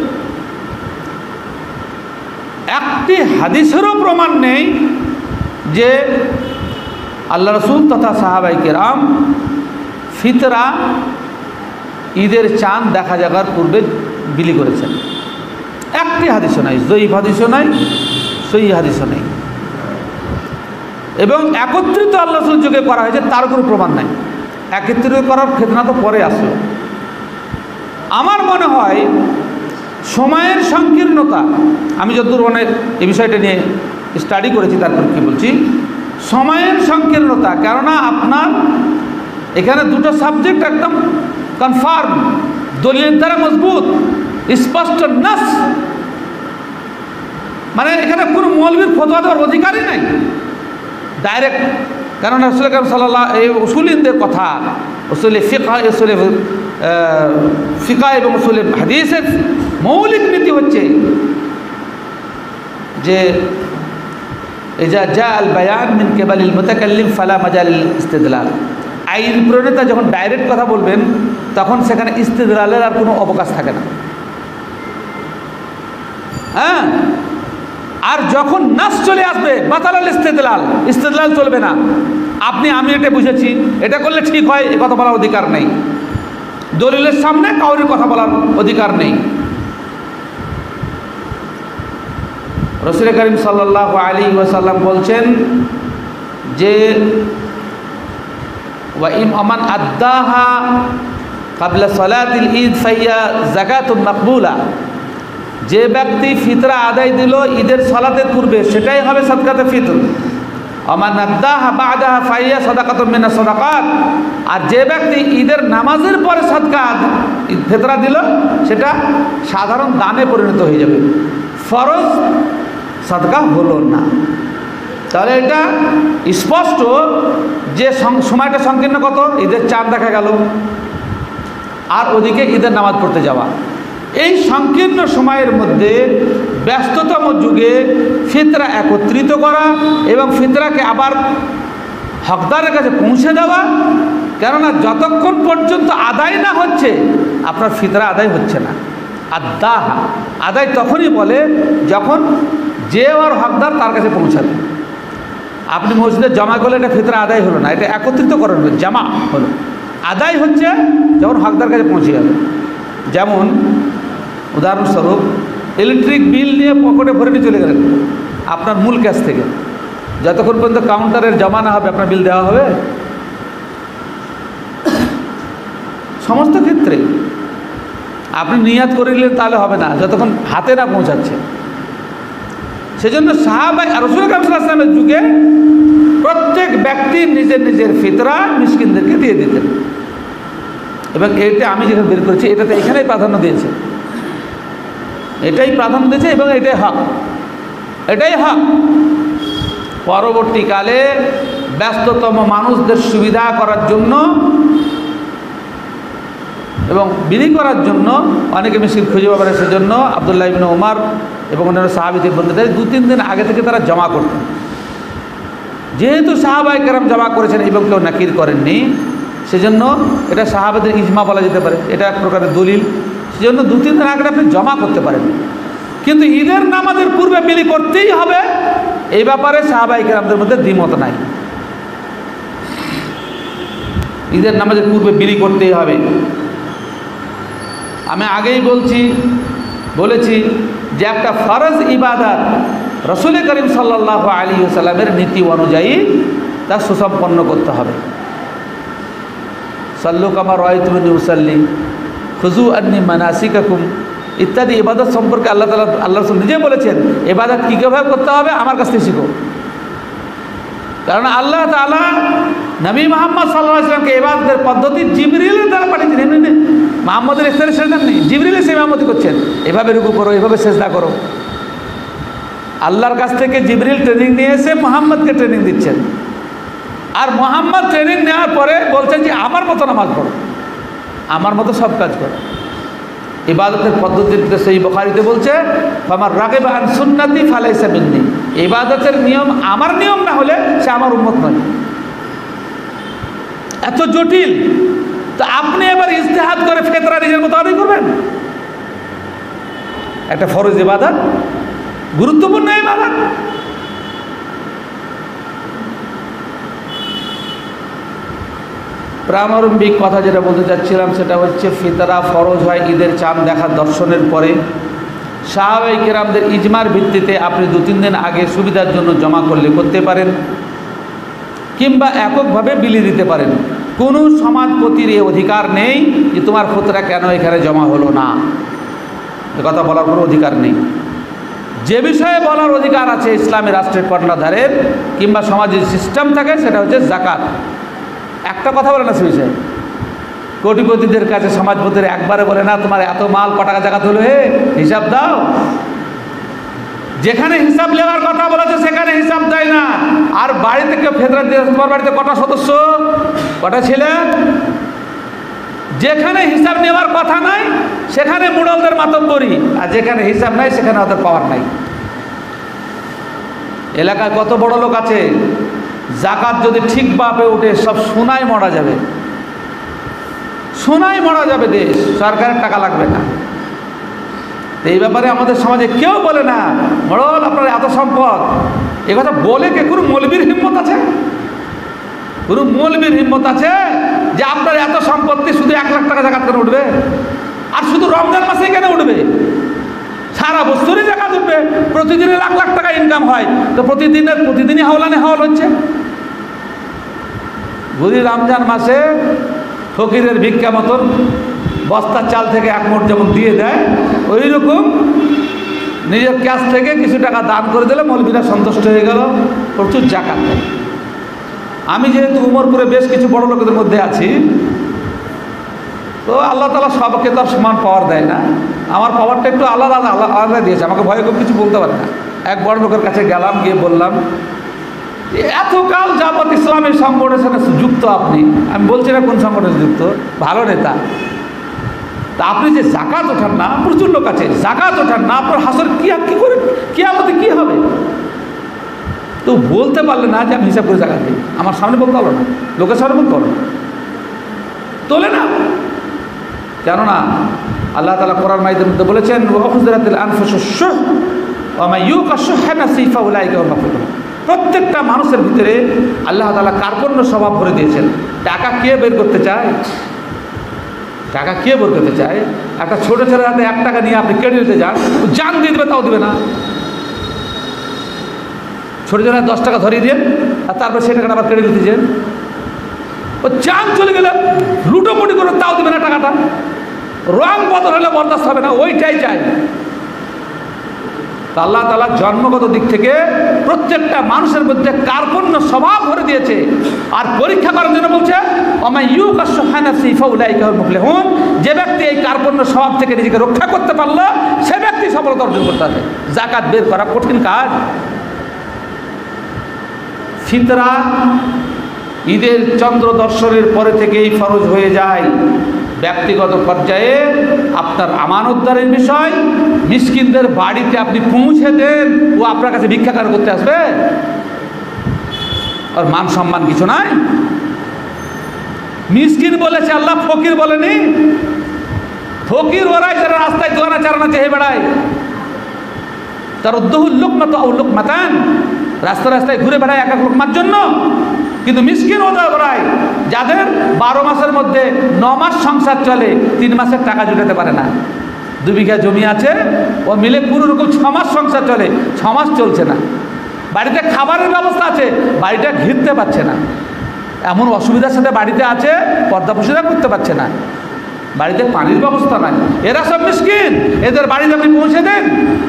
একটি হাদিসেরও প্রমাণ নেই যে আল্লাহ রাসূল তথা সাহাবায়ে কেরাম ফিতরা ঈদের চাঁদ দেখা যাওয়ার পূর্বে বিলি করেছেন। একটি হাদিসও নাই, যঈফ হাদিসও নাই, সহিহ হাদিসও নেই। এবং একত্রিত আল্লাহ রাসূলের যুগে করা হয়েছে তার কোনো প্রমাণ নাই। একত্রিত করার ফিতনা তো পরে আসলো। আমার মনে হয় সময়ের সংকীর্ণতা, আমি যতদূর অনেক এই বিষয়টা নিয়ে স্টাডি করেছি তারপর কি বলছি, সময়ের সংকীর্ণতা। কেননা আপনার এখানে দুটো সাবজেক্ট একদম কনফার্ম, দলিলের দ্বারা মজবুত, স্পষ্ট নাস, মানে এখানে কোনো মৌলবীর ফতোয়া দেওয়ার অধিকারই নাই ডাইরেক্ট। কেননা রাসূল আকরাম সাল্লাল্লাহু আলাইহি ওয়াসাল্লাম উসুলিনদের কথা, উসুলে ফিকহ এবং উসুলে হাদিসের মৌলিক নীতি হচ্ছে যে ইজা জা আল বায়ান মিন কিবালিল মুতাকাল্লিম ফালা মাজালিল ইস্তিদলাল। আইন প্রণেতা যখন ডাইরেক্ট কথা বলবেন তখন সেখানে ইস্তেদলালের আর কোনো অবকাশ থাকে না। হ্যাঁ, আর যখন নাস চলে আসবে বাতালাল ইস্তেদলাল চলবে না। আমি এটা বুঝেছি, এটা করলে ঠিক হয়, এ কথা বলার অধিকার নেই। দলিলের সামনে কাউরির কথা বলার অধিকার নেই। রাসূল করিম সাল্লাল্লাহু আলাইহি ওয়াসাল্লাম বলছেন যে ওয়া ইমান আদ্দাহা ক্বাবলা সালাতিল ঈদ ফাইয়া যাকাতুন মাকবুলা, যে ব্যক্তি ফিতরা আদায় দিল ঈদের সালাতের পূর্বে সেটাই হবে সাদকাতে ফিতর। আমান আদ্দাহা বাদাহা ফাইয়া সাদাকাতুম মিনাস সাদাকাত, আর যে ব্যক্তি ঈদের নামাজের পরে সাদকা ফিতরা দিল সেটা সাধারণ দানে পরিণত হয়ে যাবে, ফরজ সাদকা হলো না। তাহলে এটা স্পষ্ট যে সময়টা সংকীর্ণ কত, ঈদের চাঁদ দেখা গেল আর ওদিকে ঈদের নামাজ পড়তে যাওয়া। এই সংকীর্ণ সময়ের মধ্যে ব্যস্ততম যুগে ফিতরা একত্রিত করা এবং ফিতরাকে আবার হকদারের কাছে পৌঁছে দেওয়া, কেননা যতক্ষণ পর্যন্ত আদায় না হচ্ছে আপনার ফিতরা আদায় হচ্ছে না। আদাহা আদায় তখনই বলে যখন যে ওর হকদার তার কাছে পৌঁছাবে। আপনি মসজিদে জমা করলে এটা ফিতরা আদায় হলো না, এটা একত্রিতকরণ হলো, জমা হলো। আদায় হচ্ছে যখন হকদার কাছে পৌঁছে যাবে। যেমন উদাহরণস্বরূপ ইলেকট্রিক বিল নিয়ে পকেটে ভরে নিয়ে চলে গেলেন আপনার মূল ক্যাশ থেকে, যতক্ষণ পর্যন্ত কাউন্টারের জমা না হবে আপনার বিল দেওয়া হবে? সমস্ত ক্ষেত্রে আপনি নিয়াত করে নিলেন তাহলে হবে না, যতক্ষণ হাতে না পৌঁছাচ্ছে। সেজন্য সাহাবা রাসূল সাল্লাল্লাহু আলাইহি ওয়াসাল্লামের যুগে প্রত্যেক ব্যক্তি নিজের নিজের ফিতরা মিসকিনদেরকে দিয়ে দিতেন, এবং এটা আমি যেখানে বের করেছি এটাতে এখানেই প্রাধান্য দিয়েছে, এটাই প্রাধান্য দিয়েছে এবং এটাই হক, এটাই হক। পরবর্তীকালে ব্যস্ততম মানুষদের সুবিধা করার জন্য এবং বিলি করার জন্য অনেকে মিসকিন খুঁজে পাবে, সেজন্য আব্দুল্লাহ ইবনে ওমর এবং অন্যান্য সাহাবীদের বন্ধুদের 2-3 দিন আগে থেকে তারা জমা করতেন। যেহেতু সাহাবায়ে কেরাম জমা করেছেন এবং কেউ নাকির করেননি, সেজন্য এটা সাহাবাদের ইজমা বলা যেতে পারে, এটা এক প্রকারের দলিল। সেজন্য 2-3 দিন আগে আপনি জমা করতে পারেন, কিন্তু ঈদের নামাজের পূর্বে বিলি করতেই হবে এই ব্যাপারে সাহাবায়ে কেরামদের মধ্যে দ্বিমত নাই। ঈদের নামাজের পূর্বে বিলি করতেই হবে। আমি আগেই বলেছি যে একটা ফরজ ইবাদত রাসূল করিম সাল্লাল্লাহু আলাইহি ওয়াসাল্লামের নীতি অনুযায়ী তা সুসম্পন্ন করতে হবে। সাল্লু কামা রাআইতুমুনি উসাল্লি, খুযু আন্নী মানাসিকাকুম ইত্যাদি ইবাদত সম্পর্কে আল্লাহ রাসূল নিজে বলেছেন ইবাদত কীভাবে করতে হবে আমার কাছ থেকে শিখো। কারণ আল্লাহ তাআলা নবী মুহাম্মদ সাল্লাল্লাহু আলাইহি ওয়াসাল্লামকে ইবাদতের পদ্ধতি জিবরিলের দ্বারা পাঠিয়েছেন, এমনি মুহাম্মদের ইখতিয়ারে ছেড়ে দেননি, জিবরিল এসে ইমামতি করছেন, এভাবে রুকু করো, এভাবে সিজদা করো। আল্লাহর কাছ থেকে জিবরিল ট্রেনিং নিয়ে এসে মুহাম্মদকে ট্রেনিং দিচ্ছেন, আর মুহাম্মদ ট্রেনিং নেওয়ার পরে বলছেন যে আমার মতো নামাজ পড়ো, আমার মতো সব কাজ করো। ইবাদতের পদ্ধতিতে সেই বুখারীতে বলছে ফামার রাগিবা আন সুন্নতি ফালাইসা মিন্নি, ইবাদতের নিয়ম আমার নিয়ম না হলে সে আমার উম্মত নয়। এত জটিল, তো আপনি এবার ইজতিহাদ করে ফিতরা নিজের মতো আদায় করবেন? একটা ফরজ ইবাদত, গুরুত্বপূর্ণ ইবাদত। প্রারম্ভিক কথা যেটা বলতে চাচ্ছিলাম সেটা হচ্ছে ফিতরা ফরজ হয় ঈদের চাঁদ দেখার দর্শনের পরে। সাহাবায়ে কেরামদের ইজমার ভিত্তিতে আপনি 2-3 দিন আগে সুবিধার জন্য জমা করলে করতে পারেন, কিংবা এককভাবে বিলি দিতে পারেন। কোনো সমাজপতির এই অধিকার নেই যে তোমার ফিতরা কেন এখানে জমা হলো না, এ কথা বলার কোনো অধিকার নেই। যে বিষয়ে বলার অধিকার আছে ইসলামী রাষ্ট্রের কর্ণধারের কিংবা সমাজের সিস্টেম থাকে সেটা হচ্ছে যাকাত। একটা কথা বলে না সে বিষয়ে, কোটিপতিদের কাছে সমাজপতির একবারে বলে না তোমার এত মাল ক টাকা জাকাত হলো, হে হিসাব দাও। যেখানে হিসাব নেওয়ার কথা বলেছে সেখানে হিসাব দেয় না, আর বাড়ি থেকে ফেতরা দিয়ে তোমার বাড়িতে কটা সদস্য, কটা ছেলে, যেখানে হিসাব নেওয়ার কথা নাই সেখানে মুড়লদের মাতব্বরি, আর যেখানে হিসাব নাই সেখানে ওদের পাওয়ার নাই। এলাকায় কত বড় লোক আছে জাকাত যদি ঠিকভাবে ওঠে সব সোনায় মরা যাবে, সোনায় মরা যাবে দেশ, সরকারের টাকা লাগবে না। এই ব্যাপারে আমাদের সমাজে কেউ বলে না মরল আপনার এত সম্পদ, এ কথা বলে কে? কোনো মৌলবীর হিম্মত আছে? কোনো মৌলবীর হিম্মত আছে যে আপনার এত সম্পত্তি শুধু 1 লাখ টাকা জাকাত কেন উঠবে? আর শুধু রমজান মাসে কেন উঠবে? সারা বছরই জাকাত উঠবে। প্রতিদিনে লাখ লাখ টাকা ইনকাম হয়, তো প্রতিদিনই হাওলানে হাওল হচ্ছে। যদি রমজান মাসে ফকিরের ভিক্ষা মতন বস্তার চাল থেকে 1 মুঠ যেমন দিয়ে দেয়, ওই রকম নিজের ক্যাশ থেকে কিছু টাকা দান করে দিলে মৌলবীরা সন্তুষ্ট হয়ে গেল, প্রচুর জাকাত দেয়। আমি যেহেতু উমরপুরে বেশ কিছু বড় লোকদের মধ্যে আছি, তো আল্লাহ তাআলা সবকে তো সমান পাওয়ার দেয় না। আমার পাওয়ারটা একটু আলাদা আলাদা দিয়েছে, আমাকে ভয় করে কিছু বলতে পারে না। এক বড় লোকের কাছে গেলাম, গিয়ে বললাম এতকাল যাবৎ ইসলামের সংগঠনের সাথে যুক্ত আপনি, আমি বলছি না কোন সংগঠনে যুক্ত, ভালো নেতা, তা আপনি যে জাকাত ওঠান না, প্রচুর লোক আছে জাকাত ওঠান না, আপনার হাসর কি করে কিয়ামতে কি হবে? তো বলতে পারলে না যে আমি হিসাব করে জাকাত দিই, আমার সামনে বলতে পারলো না, লোকের সামনে বলতে পারলো না, তোলে না। কেননা আল্লাহ তাআলা কোরআন মাজিদের মধ্যে বলেছেন ওয়াখুযরাতিল আনফুসুশ শুহ ওয়া মান ইউকা শুহহা নাফসিহি ফাউলাইকা হুমুল মুফলিহুন। প্রত্যেকটা মানুষের ভিতরে আল্লাহ তাআলা কার্পণ্য স্বভাব ভরে দিয়েছেন। টাকা কে বের করতে চায়? টাকা কে বের করতে চায়? একটা ছোট ছেলের হাতে 1 টাকা নিয়ে আপনি কেটে দিতে যান, ও জান দিয়ে দেবে, তাও দেবে না। ছোট ছেলে 10 টাকা ধরিয়ে দিয়ে আর তারপর সেই টাকাটা আবার কেটে দিতে যান, ও চান চলে গেলে লুটোপুটি করে তাও দেবে না টাকাটা। রং বদল হলে বরদাস্ত হবে না, ওইটাই চাই। আল্লাহ তাআলা জন্মগত দিক থেকে প্রত্যেকটা মানুষের মধ্যে কার্পণ্য স্বভাব ভরে দিয়েছে। আর পরীক্ষা করার জন্য বলছে ওমা ইউকা শুহহা নাফসিহি ফাউলাইকা হুমুল মুফলিহুন। যে ব্যক্তি এই কার্পণ্য স্বভাব থেকে নিজেকে রক্ষা করতে পারলো, সে ব্যক্তি সফলতা অর্জন করতে পারবে। জাকাত বের করা কঠিন কাজ। ফিতরা ঈদের চন্দ্র দর্শনের পরে থেকেই ফরজ হয়ে যায়। ব্যক্তিগত পর্যায়ে আপনার আমানতদারের বিষয়, মিসকিনদের বাড়িতে আপনি পৌঁছে দেন, ও আপনার কাছে ভিক্ষাগার করতে আসবে? আর মান সম্মান কিছু নাই? মিসকিন বলেছে আল্লাহ, ফকির বলেনি। ফকির ওরাই যারা রাস্তায় দোয়ানা চারানা চেয়ে বেড়ায়, তার উদ্দহুল লোকমাত আও লোকমাতান, রাস্তায় ঘুরে বেড়ায় 1 লোকমার জন্য। কিন্তু মিসকিন ওরাই যাদের 12 মাসের মধ্যে 9 মাস সংসার চলে, 3 মাসের টাকা জুটাতে পারে না। 2 বিঘা জমি আছে, ও মিলে পুরো রকম 6 মাস সংসার চলে, 6 মাস চলছে না। বাড়িতে খাবারের ব্যবস্থা আছে, বাড়িটা ঘিরতে পারছে না। এমন অসুবিধার সাথে বাড়িতে আছে, পর্দা পোষণা করতে পারছে না। বাড়িতে পানির ব্যবস্থা নাই। এরা সব মিসকিন, এদের বাড়িতে আপনি পৌঁছে দেন।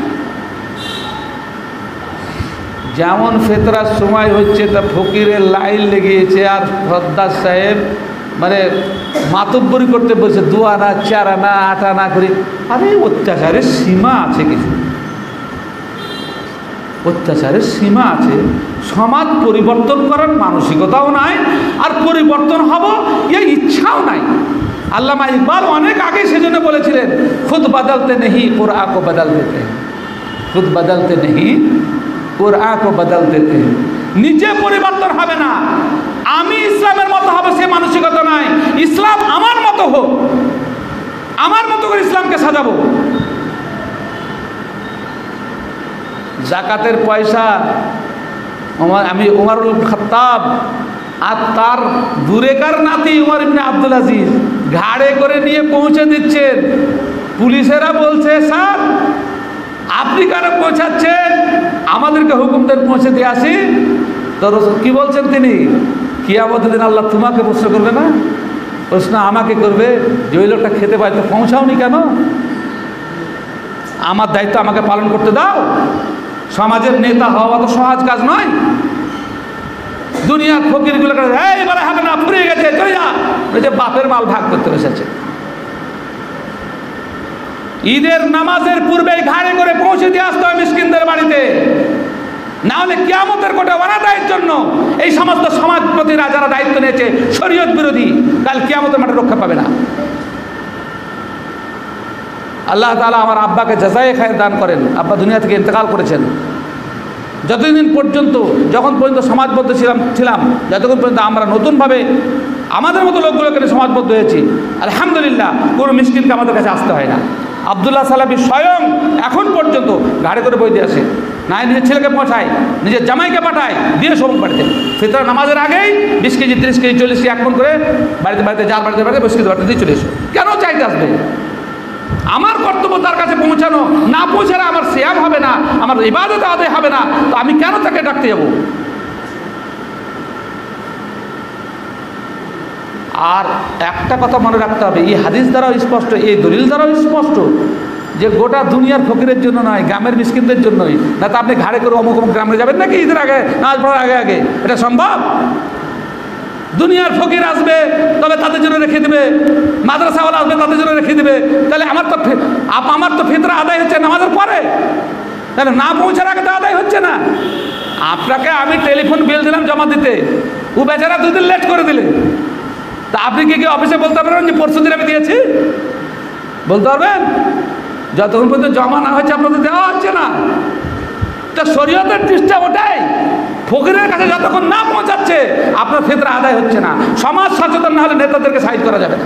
যেমন ফেতরার সময় হচ্ছে, তা ফকিরের লাইন লেগেছে, আর সর্দার সাহেব মানে মাতব্বরি করতে বলছে 2 আনা 4 আনা 8 আনা করে। আরে অত্যাচারের সীমা আছে, কিছু অত্যাচারের সীমা আছে। সমাজ পরিবর্তন করার মানসিকতাও নাই, আর পরিবর্তন হব এই ইচ্ছাও নাই। আল্লামা ইকবাল অনেক আগে সেজন্য বলেছিলেন খুদ বদলতে নেহি কুরআন কো বদল দেতে হ্যাঁ, খুদ বদলতে নেহি কুরআন কো বদল দেতে হ্যাঁ। নিজে পরিবর্তন হবে না, আমি ইসলামের মতো হবে সে মানসিকতা নাই। ইসলাম আমার মতো হোক, আমার মতো করে ইসলামকে সাজাবো। জাকাতের পয়সা আমি উমরুল খাত্তাব আর তার দূরেকার নাতি উমর ইবনে আব্দুল আজিজ ঘাড়ে করে নিয়ে পৌঁছে দিচ্ছেন। পুলিশেরা বলছে স্যার আপনি কেন পৌঁছাচ্ছেন, আমাদেরকে হুকুম দেন পৌঁছে দিয়ে আসি। তো কি বলছেন তিনি, কিয়ামতের দিন আল্লাহ তোমাকে প্রশ্ন করবে না? প্রশ্ন আমাকে করবে যে ওই লোকটা খেতে পায়, তো পৌঁছাওনি কেন? আমার দায়িত্ব আমাকে পালন করতে দাও। সমাজের নেতা হওয়া তো সহজ কাজ নয়। দুনিয়ার ফকিরগুলো এইবারে হবে না, ফুরিয়ে গেছে, চলে যা, ওই যে বাপের মাল ভাগ করতে বসেছে। ঈদের নামাজের পূর্বেই ঘাড়ে করে পৌঁছে দিয়ে আসতে হয় মিসকিনদের বাড়িতে, না হলে কিয়ামতের কোটা অনাদায়ের জন্য এই সমস্ত সমাজপতিরা যারা দায়িত্ব নিয়েছে শরীয়ত বিরোধী, কাল কিয়ামতের মাঠে রক্ষা পাবে না। আল্লাহ তাআলা আমার আব্বাকে জাযায়ে খায়র দান করেন। আব্বা দুনিয়া থেকে ইন্তেকাল করেছেন। যতদিন পর্যন্ত যখন পর্যন্ত সমাজবদ্ধ ছিলাম যতক্ষণ পর্যন্ত আমরা নতুনভাবে আমাদের মতো লোকগুলোকে সমাজবদ্ধ হয়েছি, আলহামদুলিল্লাহ কোনো মিসকিনকে আমাদের কাছে আসতে হয় না। আবদুল্লাহ সালাফি স্বয়ং এখন পর্যন্ত গাড়ি করে বই দিয়ে আসে, না নিজের ছেলেকে পাঠায়, নিজের জামাইকে পাঠায়, দিয়ে সবক বাড়িতে ফিতরা নামাজের আগেই 20 কেজি 30 কেজি 40 কেজি 1 মণ করে বাড়িতে যার বাড়িতে 20 কেজি বাড়িতে দিয়ে চলে এসো। কেন চাইতে আসবে? আমার কর্তব্য তার কাছে পৌঁছানো, না পৌঁছালে আমার সিয়াম হবে না, আমার ইবাদত আদায় হবে না, তো আমি কেন তাকে ডাকতে যাব? আর একটা কথা মনে রাখতে হবে, এই হাদিস দ্বারাও স্পষ্ট, এই দলিল দ্বারাও স্পষ্ট যে গোটা দুনিয়ার ফকিরের জন্য নয়, গ্রামের মিসকিনদের জন্যই। না তো আপনি ঘাড়ে করে অমুক অমুক গ্রামে যাবেন নাকি ঈদের আগে, নামাজ পড়ার আগে এটা সম্ভব? দুনিয়ার ফকির আসবে তবে তাদের জন্য রেখে দেবে, মাদ্রাসাওয়ালা আসবে তাদের জন্য রেখে দেবে, তাহলে আমার তো ফিতরা আদায় হচ্ছে নামাজের পরে, তাহলে না পৌঁছার আগে তো আদায় হচ্ছে না। আপনাকে আমি টেলিফোন বিল দিলাম জমা দিতে, ও বেচারা 2 দিন লেট করে দিলে, তা আপনি কি অফিসে বলতে পারবেন যে পরশু দিন আমি দিয়েছি? বলতে পারবেন? যতক্ষণ পর্যন্ত জমা না হচ্ছে আপনাদের দেওয়া হচ্ছে না। তা শরীয়তের দৃষ্টি ওটাই, ফকিরের কাছে যতক্ষণ না পৌঁছাচ্ছে আপনার ফিতরা আদায় হচ্ছে না। সমাজ সচেতন না হলে নেতাদেরকে সাইড করা যাবে না,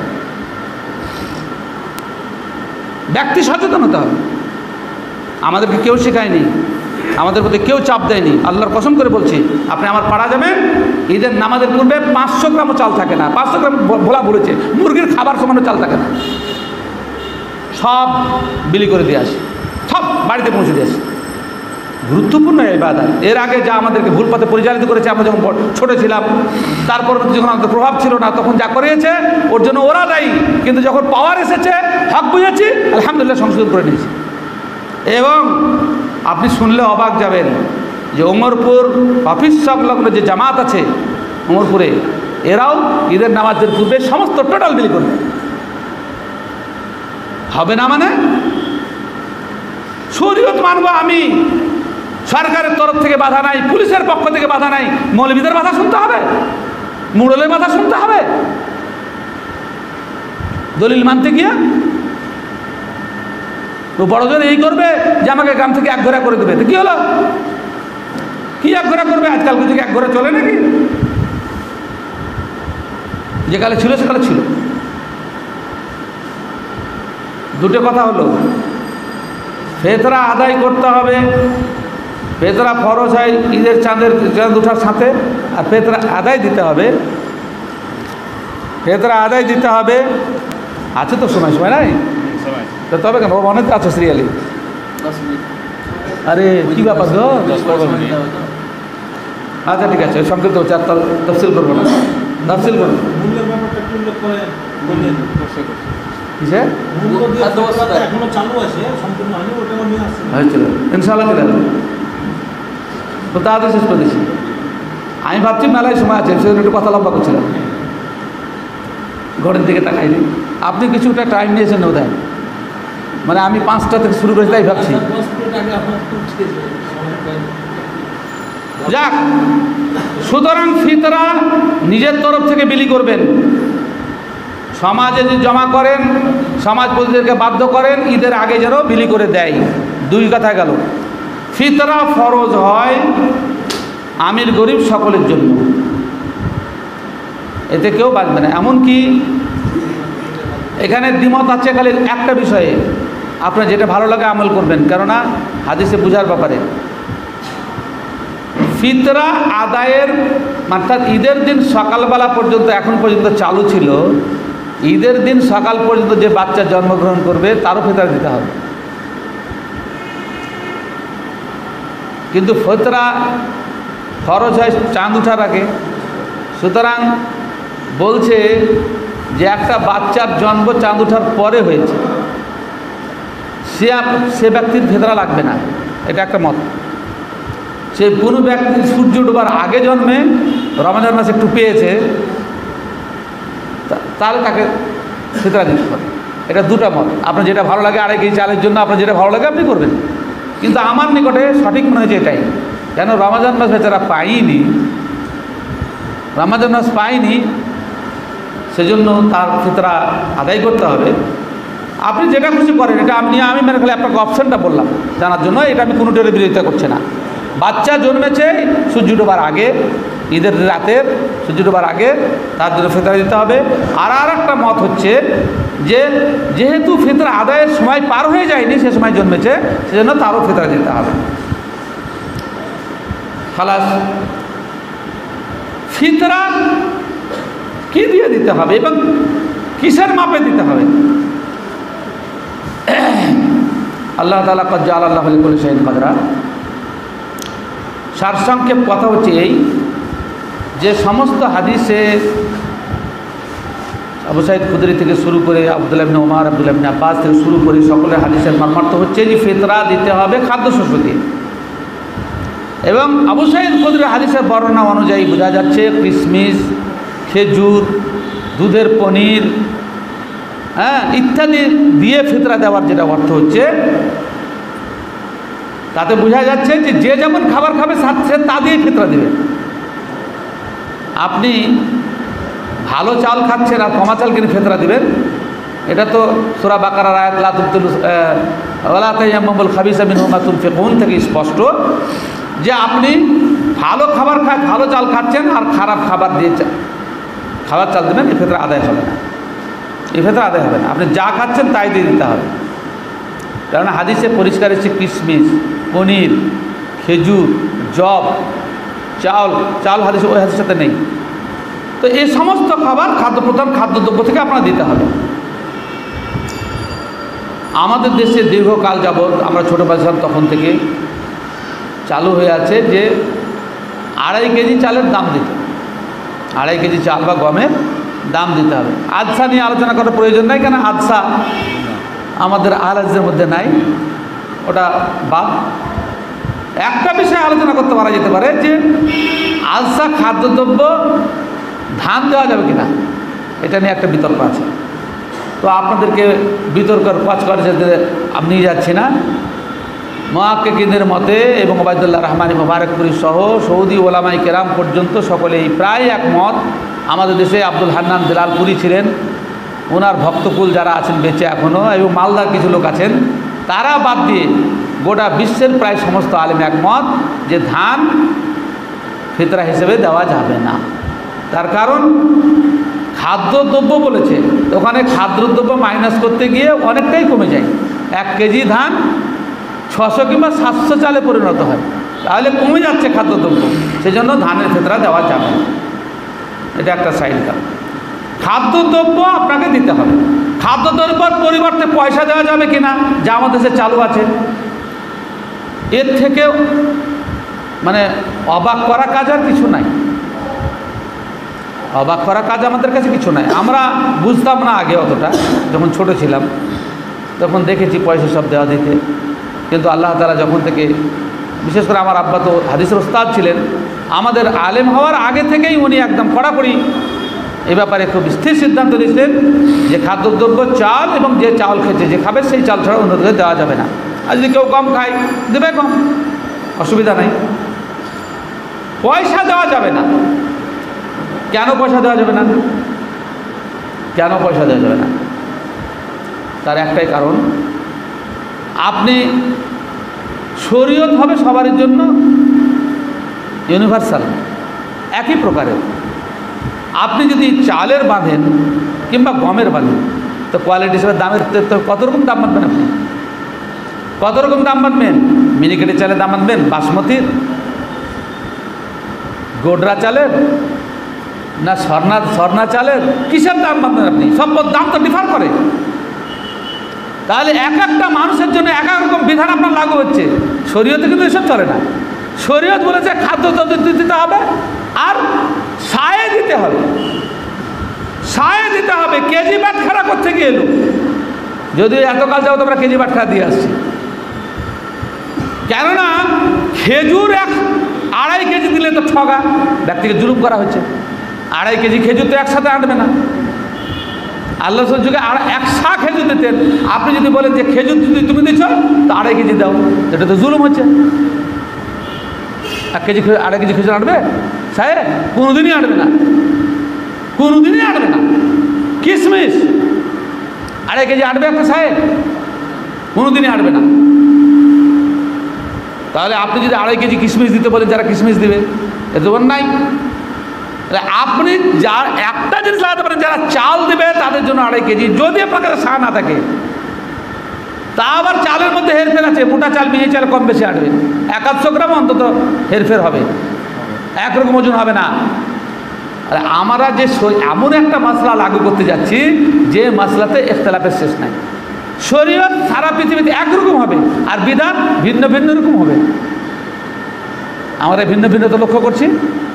ব্যক্তি সচেতন হতে হবে। আমাদেরকে কেউ শেখায়নি, আমাদের প্রতি কেউ চাপ দেয়নি। আল্লাহর কসম করে বলছি, আপনি আমার পাড়া যাবেন, ঈদের নামাজের পূর্বে 500 গ্রামও চাল থাকে না, 500 গ্রাম ভোলা বলেছে, মুরগির খাবার সমানো চাল থাকে না, সব বিলি করে দিয়ে আসে, সব বাড়িতে পৌঁছে দিয়ে আসে। গুরুত্বপূর্ণ ইবাদত। এর আগে যা আমাদেরকে ভুল পথে পরিচালিত করেছে, আমরা যখন ছোট ছিলাম, তারপর যখন আমাদের প্রভাব ছিল না, তখন যা করিয়েছে ওর জন্য ওরা দায়ী, কিন্তু যখন পাওয়ার এসেছে, হক বুঝেছি, আলহামদুলিল্লাহ সংশোধন করে নিয়েছি। এবং আপনি শুনলে অবাক যাবেন যে ওমরপুর অফিস সংলগ্ন যে জামাত আছে ওমরপুরে, এরাও ঈদের নামাজের পূর্বে সমস্ত টোটাল বিল করবে। হবে না মানে? শরীয়ত মানবো আমি, সরকারের তরফ থেকে বাধা নাই, পুলিশের পক্ষ থেকে বাধা নাই, মৌলবীদের বাধা শুনতে হবে, মুরলের বাধা শুনতে হবে দলিল মানতে গিয়ে? তো বড়জন এই করবে যে আমাকে গ্রাম থেকে 1 ঘোড়া করে দেবে, তো কি হলো? কি 1 ঘোড়া করবে? আজকাল থেকে 1 ঘোড়া চলে নাকি? যে কালে ছিল সেকালে ছিল। দুটো কথা হলো, ফিতরা আদায় করতে হবে, ফিতরা ফরজ হয় ঈদের চাঁদ ওঠার সাথে, আর ফিতরা আদায় দিতে হবে, ফিতরা আদায় দিতে হবে। আছে তো সময় নাই তো, তবে কেন অনেক আছে সিরিয়ালি। আরে কি ব্যাপার গো? আচ্ছা ঠিক আছে, সংক্ষিপ্ত হচ্ছে, আর তফসিল করবো না, তফসিল করবো। ইনশাআল্লাহ চলে আসবে তো, তাড়াতাড়ি শেষ করে দিচ্ছি। আমি ভাবছি মেলায় সময় আছে, সেজন্য একটু কথা লম্বা করছিলাম, ঘরের দিকে তাকাইনি। আপনি কিছুটা টাইম নিয়েছেন বোধহয়, মানে আমি 5টা থেকে শুরু করেছি তাই ভাবছি। যাক, সুতরাং ফিতরা নিজের তরফ থেকে বিলি করবেন, সমাজে যদি জমা করেন, সমাজ প্রতিদেরকে বাধ্য করেন ঈদের আগে যেন বিলি করে দেয়। 2 কথা গেল। ফিতরা ফরজ হয় আমির গরিব সকলের জন্য, এতে কেউ বাঁচবে না। এমনকি এখানে দ্বিমত আছে খালি একটা বিষয়ে, আপনার যেটা ভালো লাগে আমল করবেন, কেননা হাদিসে বুঝার ব্যাপারে। ফিতরা আদায়ের অর্থাৎ ঈদের দিন সকালবেলা পর্যন্ত এখন পর্যন্ত চালু ছিল, ঈদের দিন সকাল পর্যন্ত যে বাচ্চা জন্মগ্রহণ করবে তারও ফিতরা দিতে হবে। কিন্তু ফিতরা ফরজ হয় চাঁদ ওঠার আগে। সুতরাং বলছে যে একটা বাচ্চার জন্ম চাঁদ ওঠার পরে হয়েছে, সে ব্যক্তির ফিতরা লাগবে না, এটা একটা মত। সে কোনো ব্যক্তি সূর্য ডোবার আগে জন্মে রমজান মাসে একটু পেয়েছে, তাহলে তাকে ফিতরা দিতে হবে। এটা 2টা মত। আপনার যেটা ভালো লাগে, 2.5 কেজি চালের জন্য আপনার যেটা ভালো লাগে আপনি করবেন, কিন্তু আমার নিকটে সঠিক মনে হয়েছে এটাই। কেন রমজান মাস বেচারা পাইনি, রমজান মাস পাইনি, সেজন্য তার ফিতরা আদায় করতে হবে। আপনি যেটা খুশি করেন, এটা আমি মানে খালি আপনাকে অপশানটা বললাম জানার জন্য, এটা আমি কোনোটার বিরোধিতা করছি না। বাচ্চা জন্মেছে সূর্য ডোবার আগে, ঈদের রাতের সূর্য ডোবার আগে, তার জন্য ফিতরা দিতে হবে। আর একটা মত হচ্ছে যে যেহেতু ফিতরা আদায়ের সময় পার হয়ে যায়নি, সে সময় জন্মেছে, সেজন্য তারও ফিতরা দিতে হবে। খালাস। ফিতরা কি দিয়ে দিতে হবে এবং কিসের মাপে দিতে হবে? আল্লাহ তাআলা ক্বাদ জাআলাল্লাহু লিকুল্লি শাইইন কদরা। সারসংক্ষেপ কথা হচ্ছে এই যে সমস্ত হাদিসে আবু সাঈদ খুদরি থেকে শুরু করে আব্দুল্লাহ ইবনে ওমর, আব্দুল্লাহ ইবনে আব্বাস থেকে শুরু করে সকলের হাদিসের মর্মার্থ হচ্ছে যে ফিতরা দিতে হবে খাদ্যশস্য দিয়ে। এবং আবু সাঈদ খুদরির হাদিসের বর্ণনা অনুযায়ী বোঝা যাচ্ছে কিশমিশ, খেজুর, দুধের পনির, ইত্যাদি দিয়ে ফিতরা দেওয়ার যেটা অর্থ হচ্ছে, তাতে বোঝা যাচ্ছে যে যে যেমন খাবার খাবে সে তা দিয়ে ফিতরা দেবে। আপনি ভালো চাল খাচ্ছেন আর কমা চাল কিনে ফিতরা দিবেন, এটা তো সূরা বাকারার আয়াত লা তুবতিলু ওয়ালা তায়াম্মামুল খাবিসা মিনহু মা তুনফিকুন থেকে স্পষ্ট যে আপনি ভালো খাবার ভালো চাল খাচ্ছেন আর খারাপ খাবার দিয়ে খাবার চাল দেবেন, এই ফিতরা আদায় হবে না, এই ফিতরা আদায় হবে না। আপনি যা খাচ্ছেন তাই দিয়ে দিতে হবে। কারণ হাদিসে পরিষ্কার এসেছে কিশমিশ, পনির, খেজুর, জব, চাল হাদিসে ওই হাদিসের সাথে নেই। তো এই সমস্ত খাবার প্রধান খাদ্যদ্রব্য থেকে আপনার দিতে হবে। আমাদের দেশে দীর্ঘকাল যাবৎ, আমরা ছোটো ছিলাম তখন থেকে চালু হয়ে আছে যে 2.5 কেজি চালের দাম দিতে, 2.5 কেজি চাল বা গমের দাম দিতে হবে। আদসা নিয়ে আলোচনা করার প্রয়োজন নাই, কেন আদসা আমাদের আহলাদিসের মধ্যে নাই, ওটা বাদ। একটা বিষয়ে আলোচনা করতে পারা যেতে পারে যে আদসা খাদ্যদ্রব্য ধান দেওয়া যাবে কিনা, এটা নিয়ে একটা বিতর্ক আছে। তো আপনাদেরকে বিতর্কের কাজ করে যেতে আমি নিয়ে যাচ্ছি না। মুহাক্কিকিনদের মতে এবং ওবায়দুল্লাহ রহমানী মুবারকপুরী সহ সৌদি ওলামায়ে কেরাম পর্যন্ত সকলেই প্রায় একমত। আমাদের দেশে আব্দুল হান্নান জালালপুরি ছিলেন, ওনার ভক্তকুল যারা আছেন বেঁচে এখনও, এবং মালদার কিছু লোক আছেন, তারা বাদ দিয়ে গোটা বিশ্বের প্রায় সমস্ত আলেম একমত যে ধান ফিতরা হিসেবে দেওয়া যাবে না। তার কারণ খাদ্যদ্রব্য বলেছে, ওখানে খাদ্যদ্রব্য মাইনাস করতে গিয়ে অনেকটাই কমে যায়। 1 কেজি ধান 600 কিংবা 700 চালে পরিণত হয়, তাহলে কমে যাচ্ছে খাদ্যদ্রব্য, সেজন্য ধানের ফিতরা দেওয়া যাবে না। এটা একটা সাইড কারণ। খাদ্যদ্রব্য আপনাকে দিতে হবে। খাদ্যদ্রব্যের পরিবর্তে পয়সা দেওয়া যাবে কিনা, যা আমাদের দেশে চালু আছে, এর থেকে মানে অবাক করা কাজ আর কিছু নাই। অবাক করা কাজ আমাদের কাছে কিছু নাই। আমরা বুঝতাম না আগে অতটা, যখন ছোট ছিলাম তখন দেখেছি পয়সা সব দেওয়া দিতে, কিন্তু আল্লাহ তাআলা যখন থেকে, বিশেষ করে আমার আব্বা তো হাদিসের ওস্তাদ ছিলেন, আমাদের আলেম হওয়ার আগে থেকেই উনি একদম কড়াকড়ি এ ব্যাপারে খুব স্থির সিদ্ধান্ত নিয়েছিলেন যে খাদ্যদ্রব্য চাল, এবং যে চাল খেয়েছে যে খাবে সেই চাল ছাড়া অন্যদেরকে দেওয়া যাবে না। আর যদি কেউ কম খায় দেবে কম, অসুবিধা নাই। পয়সা দেওয়া যাবে না। কেন পয়সা দেওয়া যাবে না? কেন পয়সা দেওয়া যাবে না? তার একটাই কারণ, আপনি শরীয়ত হবে সবার জন্য ইউনিভার্সাল, একই প্রকারের। আপনি যদি চালের বাঁধেন কিংবা গমের বাঁধেন, তো কোয়ালিটি হিসেবে দামের তো কত রকম দাম বাঁধবেন আপনি? কত রকম দাম বাঁধবেন? মিনিকেটের চালের দাম বাঁধবেন, বাসমতির, গোডরা চালের, না স্বর্ণা চালের, কিসের দাম বাঁধবেন আপনি? সব দাম তো ডিফার করে। তাহলে এক একটা মানুষের জন্য এক এক রকম বিধান আপনার লাগু হচ্ছে। শরীয়তে কিন্তু এসব চলে না। শরীয়ত বলেছে খাদ্যদ্রব্য দিতে হবে আর সায়ে দিতে হবে, সায়ে দিতে হবে। কেজি বাটখারা করতে গিয়ে এলো, যদি এতকাল যাও তোমরা কেজি বাটখারা দিয়ে আসছি, কেননা খেজুর 2.5 কেজি দিলে তো ঠগা, ব্যক্তিকে জুলুম করা হচ্ছে। 2.5 কেজি খেজুর তো একসাথে আনবে না। আল্লাহ যুগে 100 খেজুর দিতেন, আপনি যদি বলেন যে খেজুর যদি তুমি দিচ্ছ তো 2.5 কেজি দাও, এটা তো জুলুম হচ্ছে। 1 কেজি 2.5 কেজি খেজুর আনবে সাহেব? কোনোদিনই আনবে না, কোনোদিনই আনবে না। কিশমিশ 2.5 কেজি আনবে একটা সাহেব? কোনোদিনই আনবে না। তাহলে আপনি যদি 2.5 কেজি কিশমিশ দিতে বলেন, যারা কিশমিশ দিবে এ দেবেন নাই। তাহলে আপনি যার একটা জিনিস লাগাতে পারেন, যারা চাল দেবে তাদের জন্য 2.5 কেজি, যদি আপনার কাছে সা না থাকে। তা আবার চালের মধ্যে হেরফের আছে, মোটা চাল মিহি চাল কম বেশি আটবে, 100 গ্রাম অন্তত হেরফের হবে, একরকম ওজন হবে না। আর আমরা যে এমন একটা মশলা লাগু করতে যাচ্ছি যে মশলাতে ইখতিলাফের শেষ নাই। শরীয়ত সারা পৃথিবীতে একরকম হবে, আর বিধান ভিন্ন ভিন্ন রকম হবে। আমরা ভিন্ন ভিন্নতা লক্ষ্য করছি।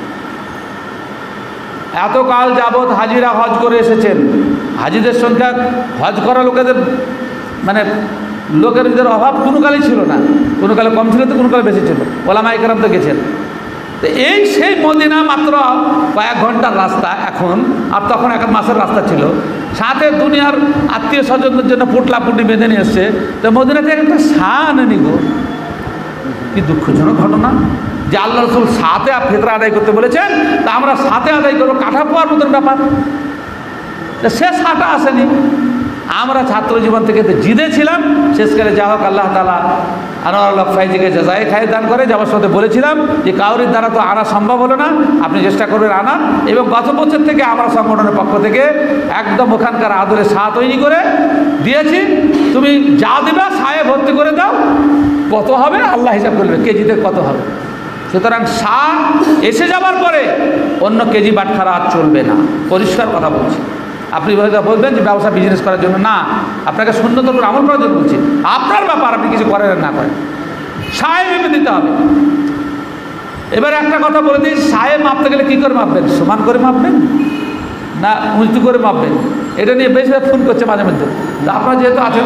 এতকাল যাবৎ হাজিরা হজ করে এসেছেন, হাজিদের সংখ্যা হজ করা লোকেদের মানে লোকের অভাব কোনো কালেই ছিল না, কোনো কালে কম ছিল তো কোনো কালে বেশি ছিল, ওলামা ইকরাম তো গেছেন। তো এই সেই মদিনা মাত্র কয়েক ঘন্টার রাস্তা এখন, আর তখন 1 মাসের রাস্তা ছিল, সাথে দুনিয়ার আত্মীয় স্বজনদের জন্য পোটলা পুটি বেঁধে নিয়ে এসছে। তো মদিনা থেকে একটা সা আনেনি গো, কি দুঃখজনক ঘটনা যে আল্লাহ রসুল সাথে ফিতরা আদায় করতে বলেছেন, তা আমরা সাথে আদায় করবো, কাঠা পোয়ার মতন ব্যাপার। সে সাটা আসেনি। আমরা ছাত্র জীবন থেকে জিদে ছিলাম, শেষকালে যা হোক আল্লাহ তাআলা আনোয়ারুল হক ফাইজিকে জাযায়ে খায়ের দান করে। যাওয়ার সাথে বলেছিলাম যে কাউরির দ্বারা তো আনা সম্ভব হলো না, আপনি চেষ্টা করবেন আনা। এবং গত বছর থেকে আমরা সংগঠনের পক্ষ থেকে একদম ওখানকার আদরে সা তৈরি করে দিয়েছি। তুমি যা দেবে সায়ে ভর্তি করে দাও, কত হবে আল্লাহ হিসাব করবে, কেজিতে কত হবে। সুতরাং সা এসে যাবার পরে অন্য কেজি বাটখারা আর চলবে না, পরিষ্কার কথা বলছি। আপনি বলবেন যে ব্যবসা বিজনেস করার জন্য না, আপনাকে শূন্যতর উপর আমল করার জন্য বলছি। আপনার ব্যাপার, আপনি কিছু করেন না করেন, সায়ে মেপে দিতে হবে। এবার একটা কথা বলে দিই, সায়ে মাপতে গেলে কী করে মাপবেন? সমান করে মাপবেন না উঁচু করে মাপবেন? এটা নিয়ে বেশি ফোন করছে মাঝে মধ্যে। আপনারা যেহেতু আছেন,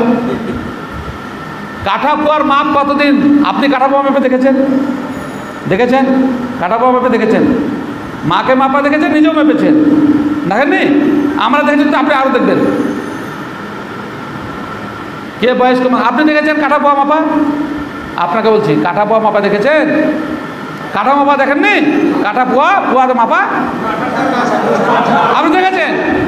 কাঠা পোয়ার মাপ কতদিন আপনি কাঠা পোয়া মেপে দেখেছেন? দেখেছেন? কাঠা পোয়া মেপে দেখেছেন? মাকে মাপা দেখেছেন, নিজেও মেপেছেন, দেখেননি? আমরা দেখেছেন তো, আপনি আরও দেখবেন। কে বয়স্ক আপনি দেখেছেন কাঠা পোয়া মাপা? আপনাকে বলছি, কাঠা পোয়া মাপা দেখেছেন? কাঠা মাপা দেখেননি? কাঠা পোয়া পোয়া মাপা আপনি দেখেছেন?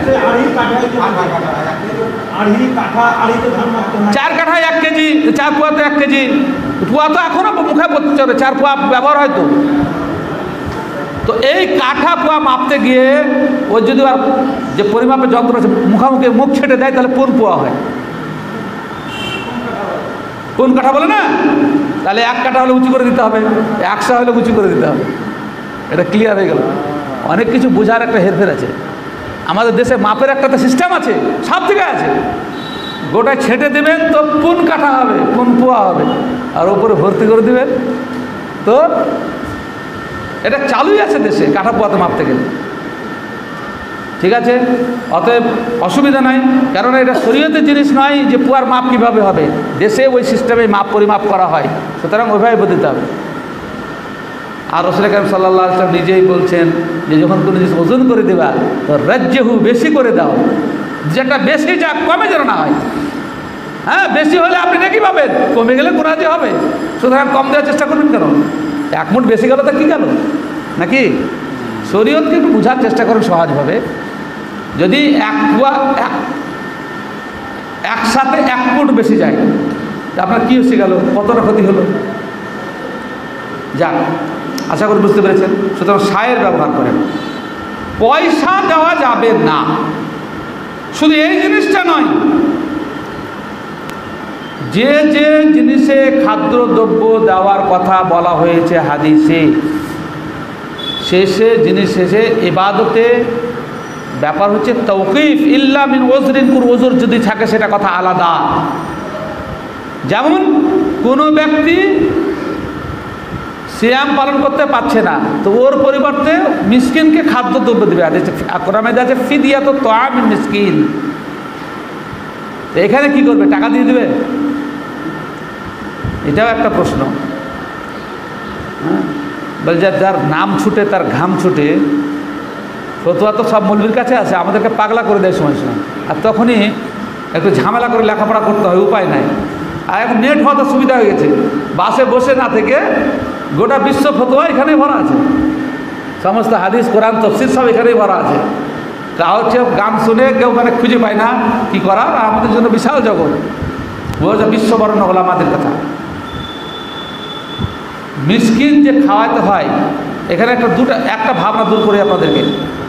4 কাঠা 1 কেজি, 4 পোয়াতে 1 কেজি। পোয়া তো এখনো মুখে পড়তে চলে, 4 পোয়া ব্যবহার হয়তো। তো এই কাঠা পোয়া মাপতে গিয়ে ওই যদি আর যে পরিমাপের যন্ত্র আছে মুখামুখি মুখ ছেটে দেয়, তাহলে কোন পোয়া হয়? কোন কাঠা বলে না? তাহলে 1 কাঠা হলে উঁচু করে দিতে হবে, 100 হলে উঁচু করে দিতে হবে। এটা ক্লিয়ার হয়ে গেল। অনেক কিছু বোঝার একটা হেরফের আছে। আমাদের দেশে মাপের একটা তো সিস্টেম আছে, সব থেকে আছে। গোটা ছেটে দেবেন তো কোন কাঠা হবে, কোন পোয়া হবে, আর ওপরে ভর্তি করে দেবেন তো এটা চালুই আছে দেশে, কাঠা পোয়াতে মাপতে গেলে। ঠিক আছে, অতএব অসুবিধা নাই, কারণ এটা শরীয়তের জিনিস নয় যে পোয়ার মাপ কীভাবে হবে। দেশে ওই সিস্টেমে মাপ পরিমাপ করা হয়, সুতরাং ওইভাবে বুঝতে হবে। আর রাসূল কারীম সাল্লাল্লাহু আলাইহি ওয়াসাল্লাম নিজেই বলছেন যে যখন কোনো জিনিস ওজন করে দেবা তো রাজ্যহু বেশি করে দাও, যেটা বেশি যা কমে যেন না হয়। হ্যাঁ, বেশি হলে আপনি নাকি পাবেন, কমে গেলে গুনাহ হবে। সুতরাং কম দেওয়ার চেষ্টা করবেন কেন? 1 মুঠ বেশি গেল তো কী গেল নাকি? শরীয়তকে একটু বোঝার চেষ্টা করুন সহজভাবে। যদি 1 পোয়া একসাথে 1 মুঠ বেশি যায়, আপনার কী এসে গেল, কতটা ক্ষতি হলো? যাক, আশা করি বুঝতে পেরেছেন। সুতরাং সায়ের ব্যবহার করেন। পয়সা দেওয়া যাবে না, শুধু এই জিনিসটা নয়, যে যে জিনিসে খাদ্যদ্রব্য দেওয়ার কথা বলা হয়েছে হাদিসে, শেষে জিনিস শেষে ইবাদতে ব্যাপার হচ্ছে তৌকিফ, ইল্লা মিন ওজরিন, কোন ওজর যদি থাকে সেটা কথা আলাদা। যেমন কোনো ব্যক্তি সিয়াম পালন করতে পারছে না, তো ওর পরিবর্তে মিসকিনকে খাদ্যদ্রব্য দেবে। কোরআনে আছে ফিদিয়াতু তাআমিন মিসকিন। তো এখানে কি করবে? টাকা দিয়ে দেবে? এটাও একটা প্রশ্ন। বল যার নাম ছুটে তার ঘাম ছুটে, ফতোয়া তো সব মৌলবীর কাছে আছে, আমাদেরকে পাগলা করে দেয় সময় সময়। আর তখনই একটু ঝামেলা করে লেখাপড়া করতে হয়, উপায় নাই। আর এখন নেট হওয়া তো সুবিধা হয়ে গেছে, বাসে বসে না থেকে গোটা বিশ্ব ফতোয়া এখানেই ভরা আছে, সমস্ত হাদিস কোরআন তাফসীর সব এখানেই ভরা আছে। তা হচ্ছে গান শুনে কেউ মানে খুঁজে পায় না কি করার, আমাদের জন্য বিশাল জগৎ। বোঝা বিশ্ববরণ্য ওলামাদের কথা। মিসকিন যে খাওয়াতে হয়, এখানে একটা ভাবনা দূর করি আপনাদেরকে।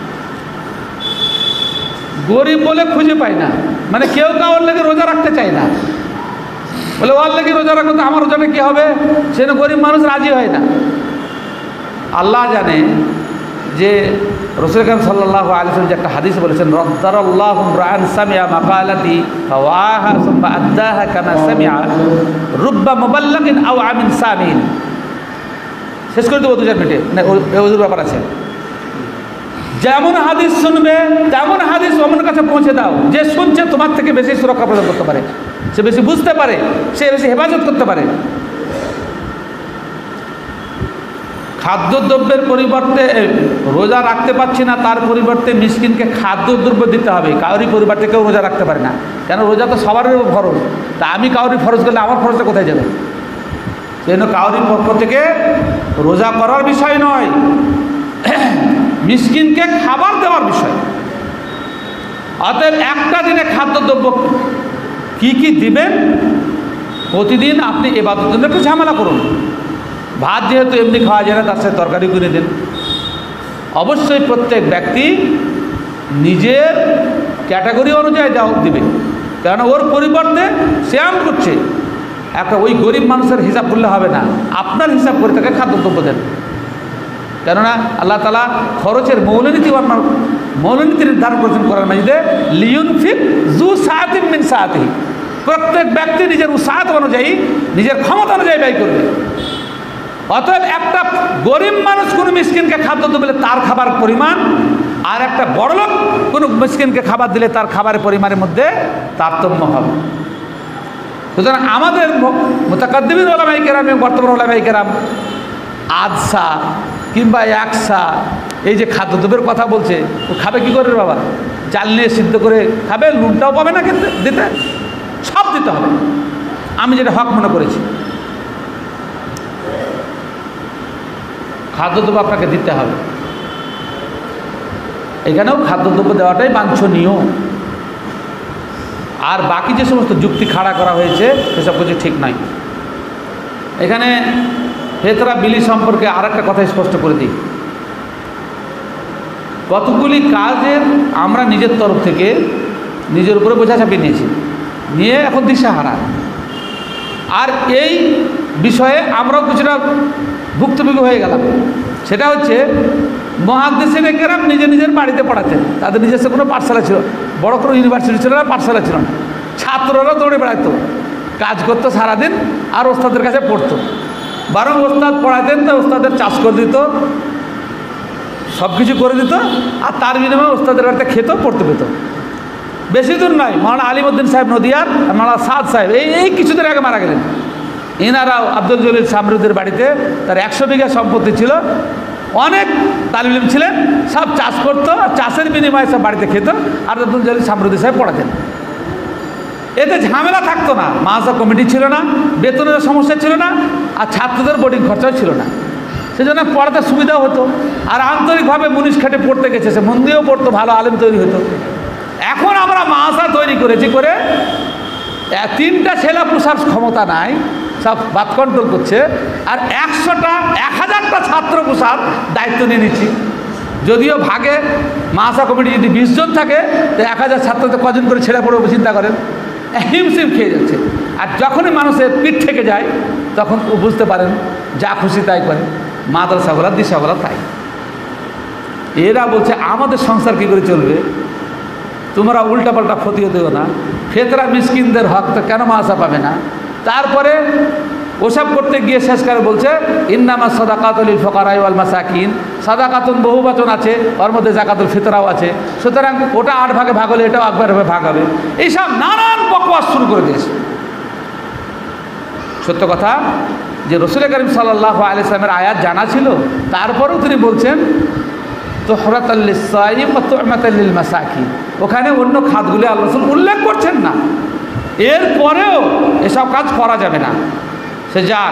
গরিব বলে খুঁজে পাই না, মানে কেউ কাউর লেগে রোজা রাখতে চায় না, বলে ওর লেগে রোজা রাখো তো আমার রোজাটা কী হবে, সেজন্য গরিব মানুষ রাজি হয় না। আল্লাহ জানে যে রাসূল কারীম সাল্লাল্লাহু আলাইহি ওয়াসাল্লাম যে একটা হাদিস বলেছেন, রাদ্দারাল্লাহু রাআন সামিআ মাকালাতি ফাওয়াহা সুম্মা আদ্দাহা কামা সামিআ রুব্বা মুবাল্লাগিন আও আমিন সামিন। শেষ করে দেবো 2-4 মিনিটে, মানে ওদের ব্যাপার আছে। যেমন হাদিস শুনবে তেমন হাদিস অমনের কাছে পৌঁছে দাও। যে শুনছে তোমার থেকে বেশি সুরক্ষা প্রদান করতে পারে, সে বেশি বুঝতে পারে, সে বেশি হেফাজত করতে পারে। খাদ্যদ্রব্যের পরিবর্তে রোজা রাখতে পারছি না, তার পরিবর্তে মিসকিনকে খাদ্যদ্রব্য দিতে হবে। কাউরি পরিবর্তে কেউ রোজা রাখতে পারে না, কেন রোজা তো সবারই ফরজ। তা আমি কাউরি ফরজ করলে আমার ফরজটা কোথায় যাবে? সেজন্য কাউরির পক্ষ থেকে রোজা করার বিষয় নয়, মিসকিনকে খাবার দেওয়ার বিষয়। অতএব একটা দিনে খাদ্যদ্রব্য কি কি দিবেন, প্রতিদিন আপনি ইবাদতের জন্য একটু ঝামেলা করুন। ভাত যেহেতু এমনি খাওয়া যায় না, তার সাথে তরকারি করে দিন। অবশ্যই প্রত্যেক ব্যক্তি নিজের ক্যাটাগরি অনুযায়ী দিবে, কারণ ওর পরিবর্তে সে আম করছে। একটা ওই গরিব মানুষের হিসাব করলে হবে না, আপনার হিসাব করে তাকে খাদ্যদ্রব্য দেন। কেননা আল্লাহ তাআলা খরচের মৌলনীতি নির্ধারণ করেছেন কোরআন মাজিদে, লিয়ুনফিক যু সাআতিন মিন সাআতিহি। প্রত্যেক ব্যক্তি নিজের উসাআত অনুযায়ী, নিজের ক্ষমতা অনুযায়ী ব্যয় করবে। অতএব একটা গরিব মানুষ কোনো মিসকিনকে খাদ্য দিলে তার খাবার পরিমাণ, আর একটা বড়লোক কোনো মিসকিনকে খাবার দিলে তার খাবারের পরিমাণের মধ্যে তারতম্য হবে। সুতরাং আমাদের মুতাকাদ্দিমিন উলামায়ে কেরাম এবং বর্তমান উলামায়ে কেরাম আধসা কিংবা একসা এই যে খাদ্যদ্রব্যের কথা বলছে, ও খাবে কী করে বাবা? চাল নিয়ে সিদ্ধ করে খাবে, নুনটাও পাবে না কিন্তু দিতে, সব দিতে হবে। আমি যেটা হক মনে করেছি, খাদ্যদ্রব্য আপনাকে দিতে হবে। এখানেও খাদ্যদ্রব্য দেওয়াটাই বাঞ্ছনীয়। আর বাকি যে সমস্ত যুক্তি খাড়া করা হয়েছে সেসব কিছু ঠিক নয়। এখানে ফেতরা বিলি সম্পর্কে আর একটা কথা স্পষ্ট করে দিই। কতগুলি কাজের আমরা নিজের তরফ থেকে নিজের উপরে বোঝা চাপিয়ে নিয়ে এখন দিশাহারা। আর এই বিষয়ে আমরাও কিছুটা ভুক্তভোগী হয়ে গেলাম। সেটা হচ্ছে মুহাদ্দিসিনে কেরাম নিজের বাড়িতে পড়াতেন, তাদের নিজস্ব কোনো পাঠশালা ছিল, বড় কোনো ইউনিভার্সিটি ছিল না, পাঠশালা ছিল না। ছাত্ররা দৌড়ে বেড়াতো, কাজ করতো সারাদিন, আর ওস্তাদের কাছে পড়তো। বরং ওস্তাদ পড়াতেন তো ওস্তাদের চাষ করে দিত, সব কিছু করে দিত, আর তার বিনিময়ে ওস্তাদের বাড়িতে খেত, পড়তে পেত। বেশি দূর নয়, মাওলানা আলিমউদ্দিন সাহেব নদিয়ার, মাওলানা সাদ সাহেব এই কিছুদিন আগে মারা গেলেন। এনারাও আব্দুল জলিল সামরুদের বাড়িতে, তার 100 বিঘা সম্পত্তি ছিল, অনেক তালিম ইলম ছিলেন, সব চাষ করতো, আর চাষের বিনিময়ে সব বাড়িতে খেত, আর আব্দুল জলিল সামরুদি সাহেব পড়াতেন। এতে ঝামেলা থাকতো না, মাদ্রাসা কমিটি ছিল না, বেতনের সমস্যা ছিল না, আর ছাত্রদের বোর্ডিং খরচাও ছিল না। সেজন্য পড়াতে সুবিধাও হতো। আর আন্তরিকভাবে মুনিশ খেটে পড়তে গেছে, সে মন দিয়েও পড়তো, ভালো আলেম তৈরি হতো। এখন আমরা মাদ্রাসা তৈরি করেছি করে 3টা ছেলে পোষার ক্ষমতা নাই, সব বাদ কন্ট্রোল করছে, আর 1000টা ছাত্র পোষার দায়িত্ব নিয়ে নিচ্ছি। যদিও ভাগে মাদ্রাসা কমিটি যদি 20 জন থাকে, তো 1000 ছাত্রতে কজন করে ছেড়ে পড়বে চিন্তা করেন, হিমশিম খেয়ে যাচ্ছে। আর যখনই মানুষের পিঠ থেকে যায়, তখন বুঝতে পারেন যা খুশি তাই করে, মাদ্রাসাগুলা দিশাগুলা তাই। এরা বলছে আমাদের সংসার কী করে চলবে, তোমরা উল্টাপাল্টা ফতিও দেও না, ফেতরা মিসকিনদের হক তো কেন মাদ্রাসা পাবে না? তারপরে ওসব করতে গিয়ে শেষকালে বলছে ইন্নামা সাদাকাতুল লিল ফুকারা ওয়াল মাসাকিন, সাদাকাতুন বহু বচন আছে, ওর মধ্যে যাকাতুল ফিতরাও আছে। সুতরাং ওটা 8 ভাগে ভাগ হলে এটাও 8 ভাগে ভাগ হবে। এইসব নানান বকওয়াস শুরু করে দিয়েছে। সত্য কথা যে রাসূল করিম সাল্লাল্লাহু আলাইহি ওয়াসাল্লামের আয়াত জানা ছিল, তারপরেও তিনি বলছেন তুহরাতাল লিস-সাইম ওয়া তু'মাতাল লিল মাসাকিন। ওখানে অন্য খাতগুলি আল্লাহ রাসূল উল্লেখ করছেন না, এরপরেও এসব কাজ করা যাবে না। সে যাক,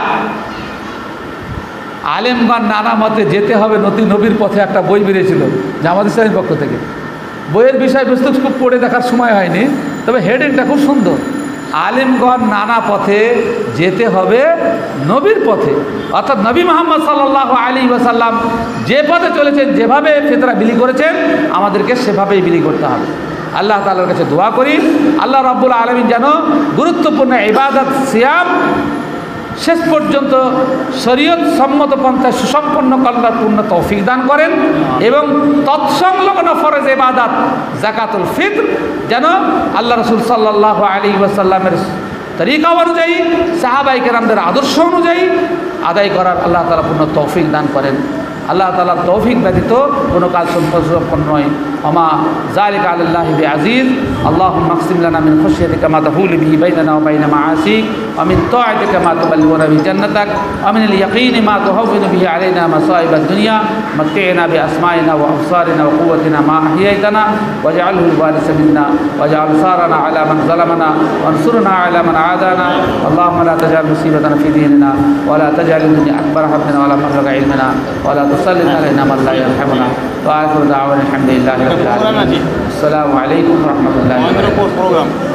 আলেমগণ নানা মতে যেতে হবে নবীর পথে একটা বই বেরিয়েছিল জামাত ইসলামীর পক্ষ থেকে। বইয়ের বিষয়বস্তু খুব পড়ে দেখার সময় হয়নি, তবে হেডিংটা খুব সুন্দর। আলেমগণ নানা পথে যেতে হবে নবীর পথে, অর্থাৎ নবী মুহাম্মদ সাল্লাল্লাহু আলাইহি ওয়াসাল্লাম যে পথে চলেছেন, যেভাবে ফিতরা বিলি করেছেন আমাদেরকে সেভাবেই বিলি করতে হবে। আল্লাহ তাআলার কাছে দোয়া করি আল্লাহ রাব্বুল আলামিন যেন গুরুত্বপূর্ণ ইবাদত সিয়াম শেষ পর্যন্ত শরীয়ত সম্মত পন্থায় সুসম্পন্ন করার পূর্ণ তৌফিক দান করেন এবং তৎসংলগ্ন ফরজ ইবাদত যাকাতুল ফিতর যেন আল্লাহ রাসূল সাল্লাল্লাহু আলাইহি ওয়াসাল্লামের তরিকা অনুযায়ী সাহাবায়ে কেরামদের আদর্শ অনুযায়ী আদায় করার আল্লাহ তাআলা পূর্ণ তৌফিক দান করেন। আল্লাহ তাআলার তৌফিক ব্যতীত কোনো কাজ সম্পন্ন নয়। ওমা যালিকা আলাল্লাহি বিআজিজ। আল্লাহুম্মা আকসিম লানা মিন খাশিয়াতিকা মা তাহুলু বিহি বাইনানা ওয়া বাইনা মাআসিক ওয়া মিন তাআতিকা মা তুবাল্লিগুনা বিহি জান্নাতাক ওয়া মিনাল ইয়াকিনি মা তুহাওবিনু বিহি আলাইনা মাসাইবাদ দুনিয়া মাত্তি'না বিআসমাইনা ওয়া আবসারিনা ওয়া কুওয়াতিনা মা আহইয়াইতানা ওয়াজআলহুল ওয়ারিসা মিন্না ওয়াজআল সারানা আলা মান যালামানা ওয়ানসুরনা আলা মান আদানা। আল্লাহুম্মা লা তাজআল মুসিবাতানা ফি দীনিনা ওয়া লা তাজআল দুনিয়া আকবার হাম্মিনা ওয়া লা মাবলাগা ইলমিনা ওয়া লা তুসাল্লিত আলাইনা মান লা ইয়ারহামুনা। ওয়া আখিরু দাওয়ানা আলহামদুলিল্লাহি রাব্বিল আলামিন। আসসালামু আলাইকুম ওয়া রাহমাতুল্লাহি ওয়া বারাকাতুহু।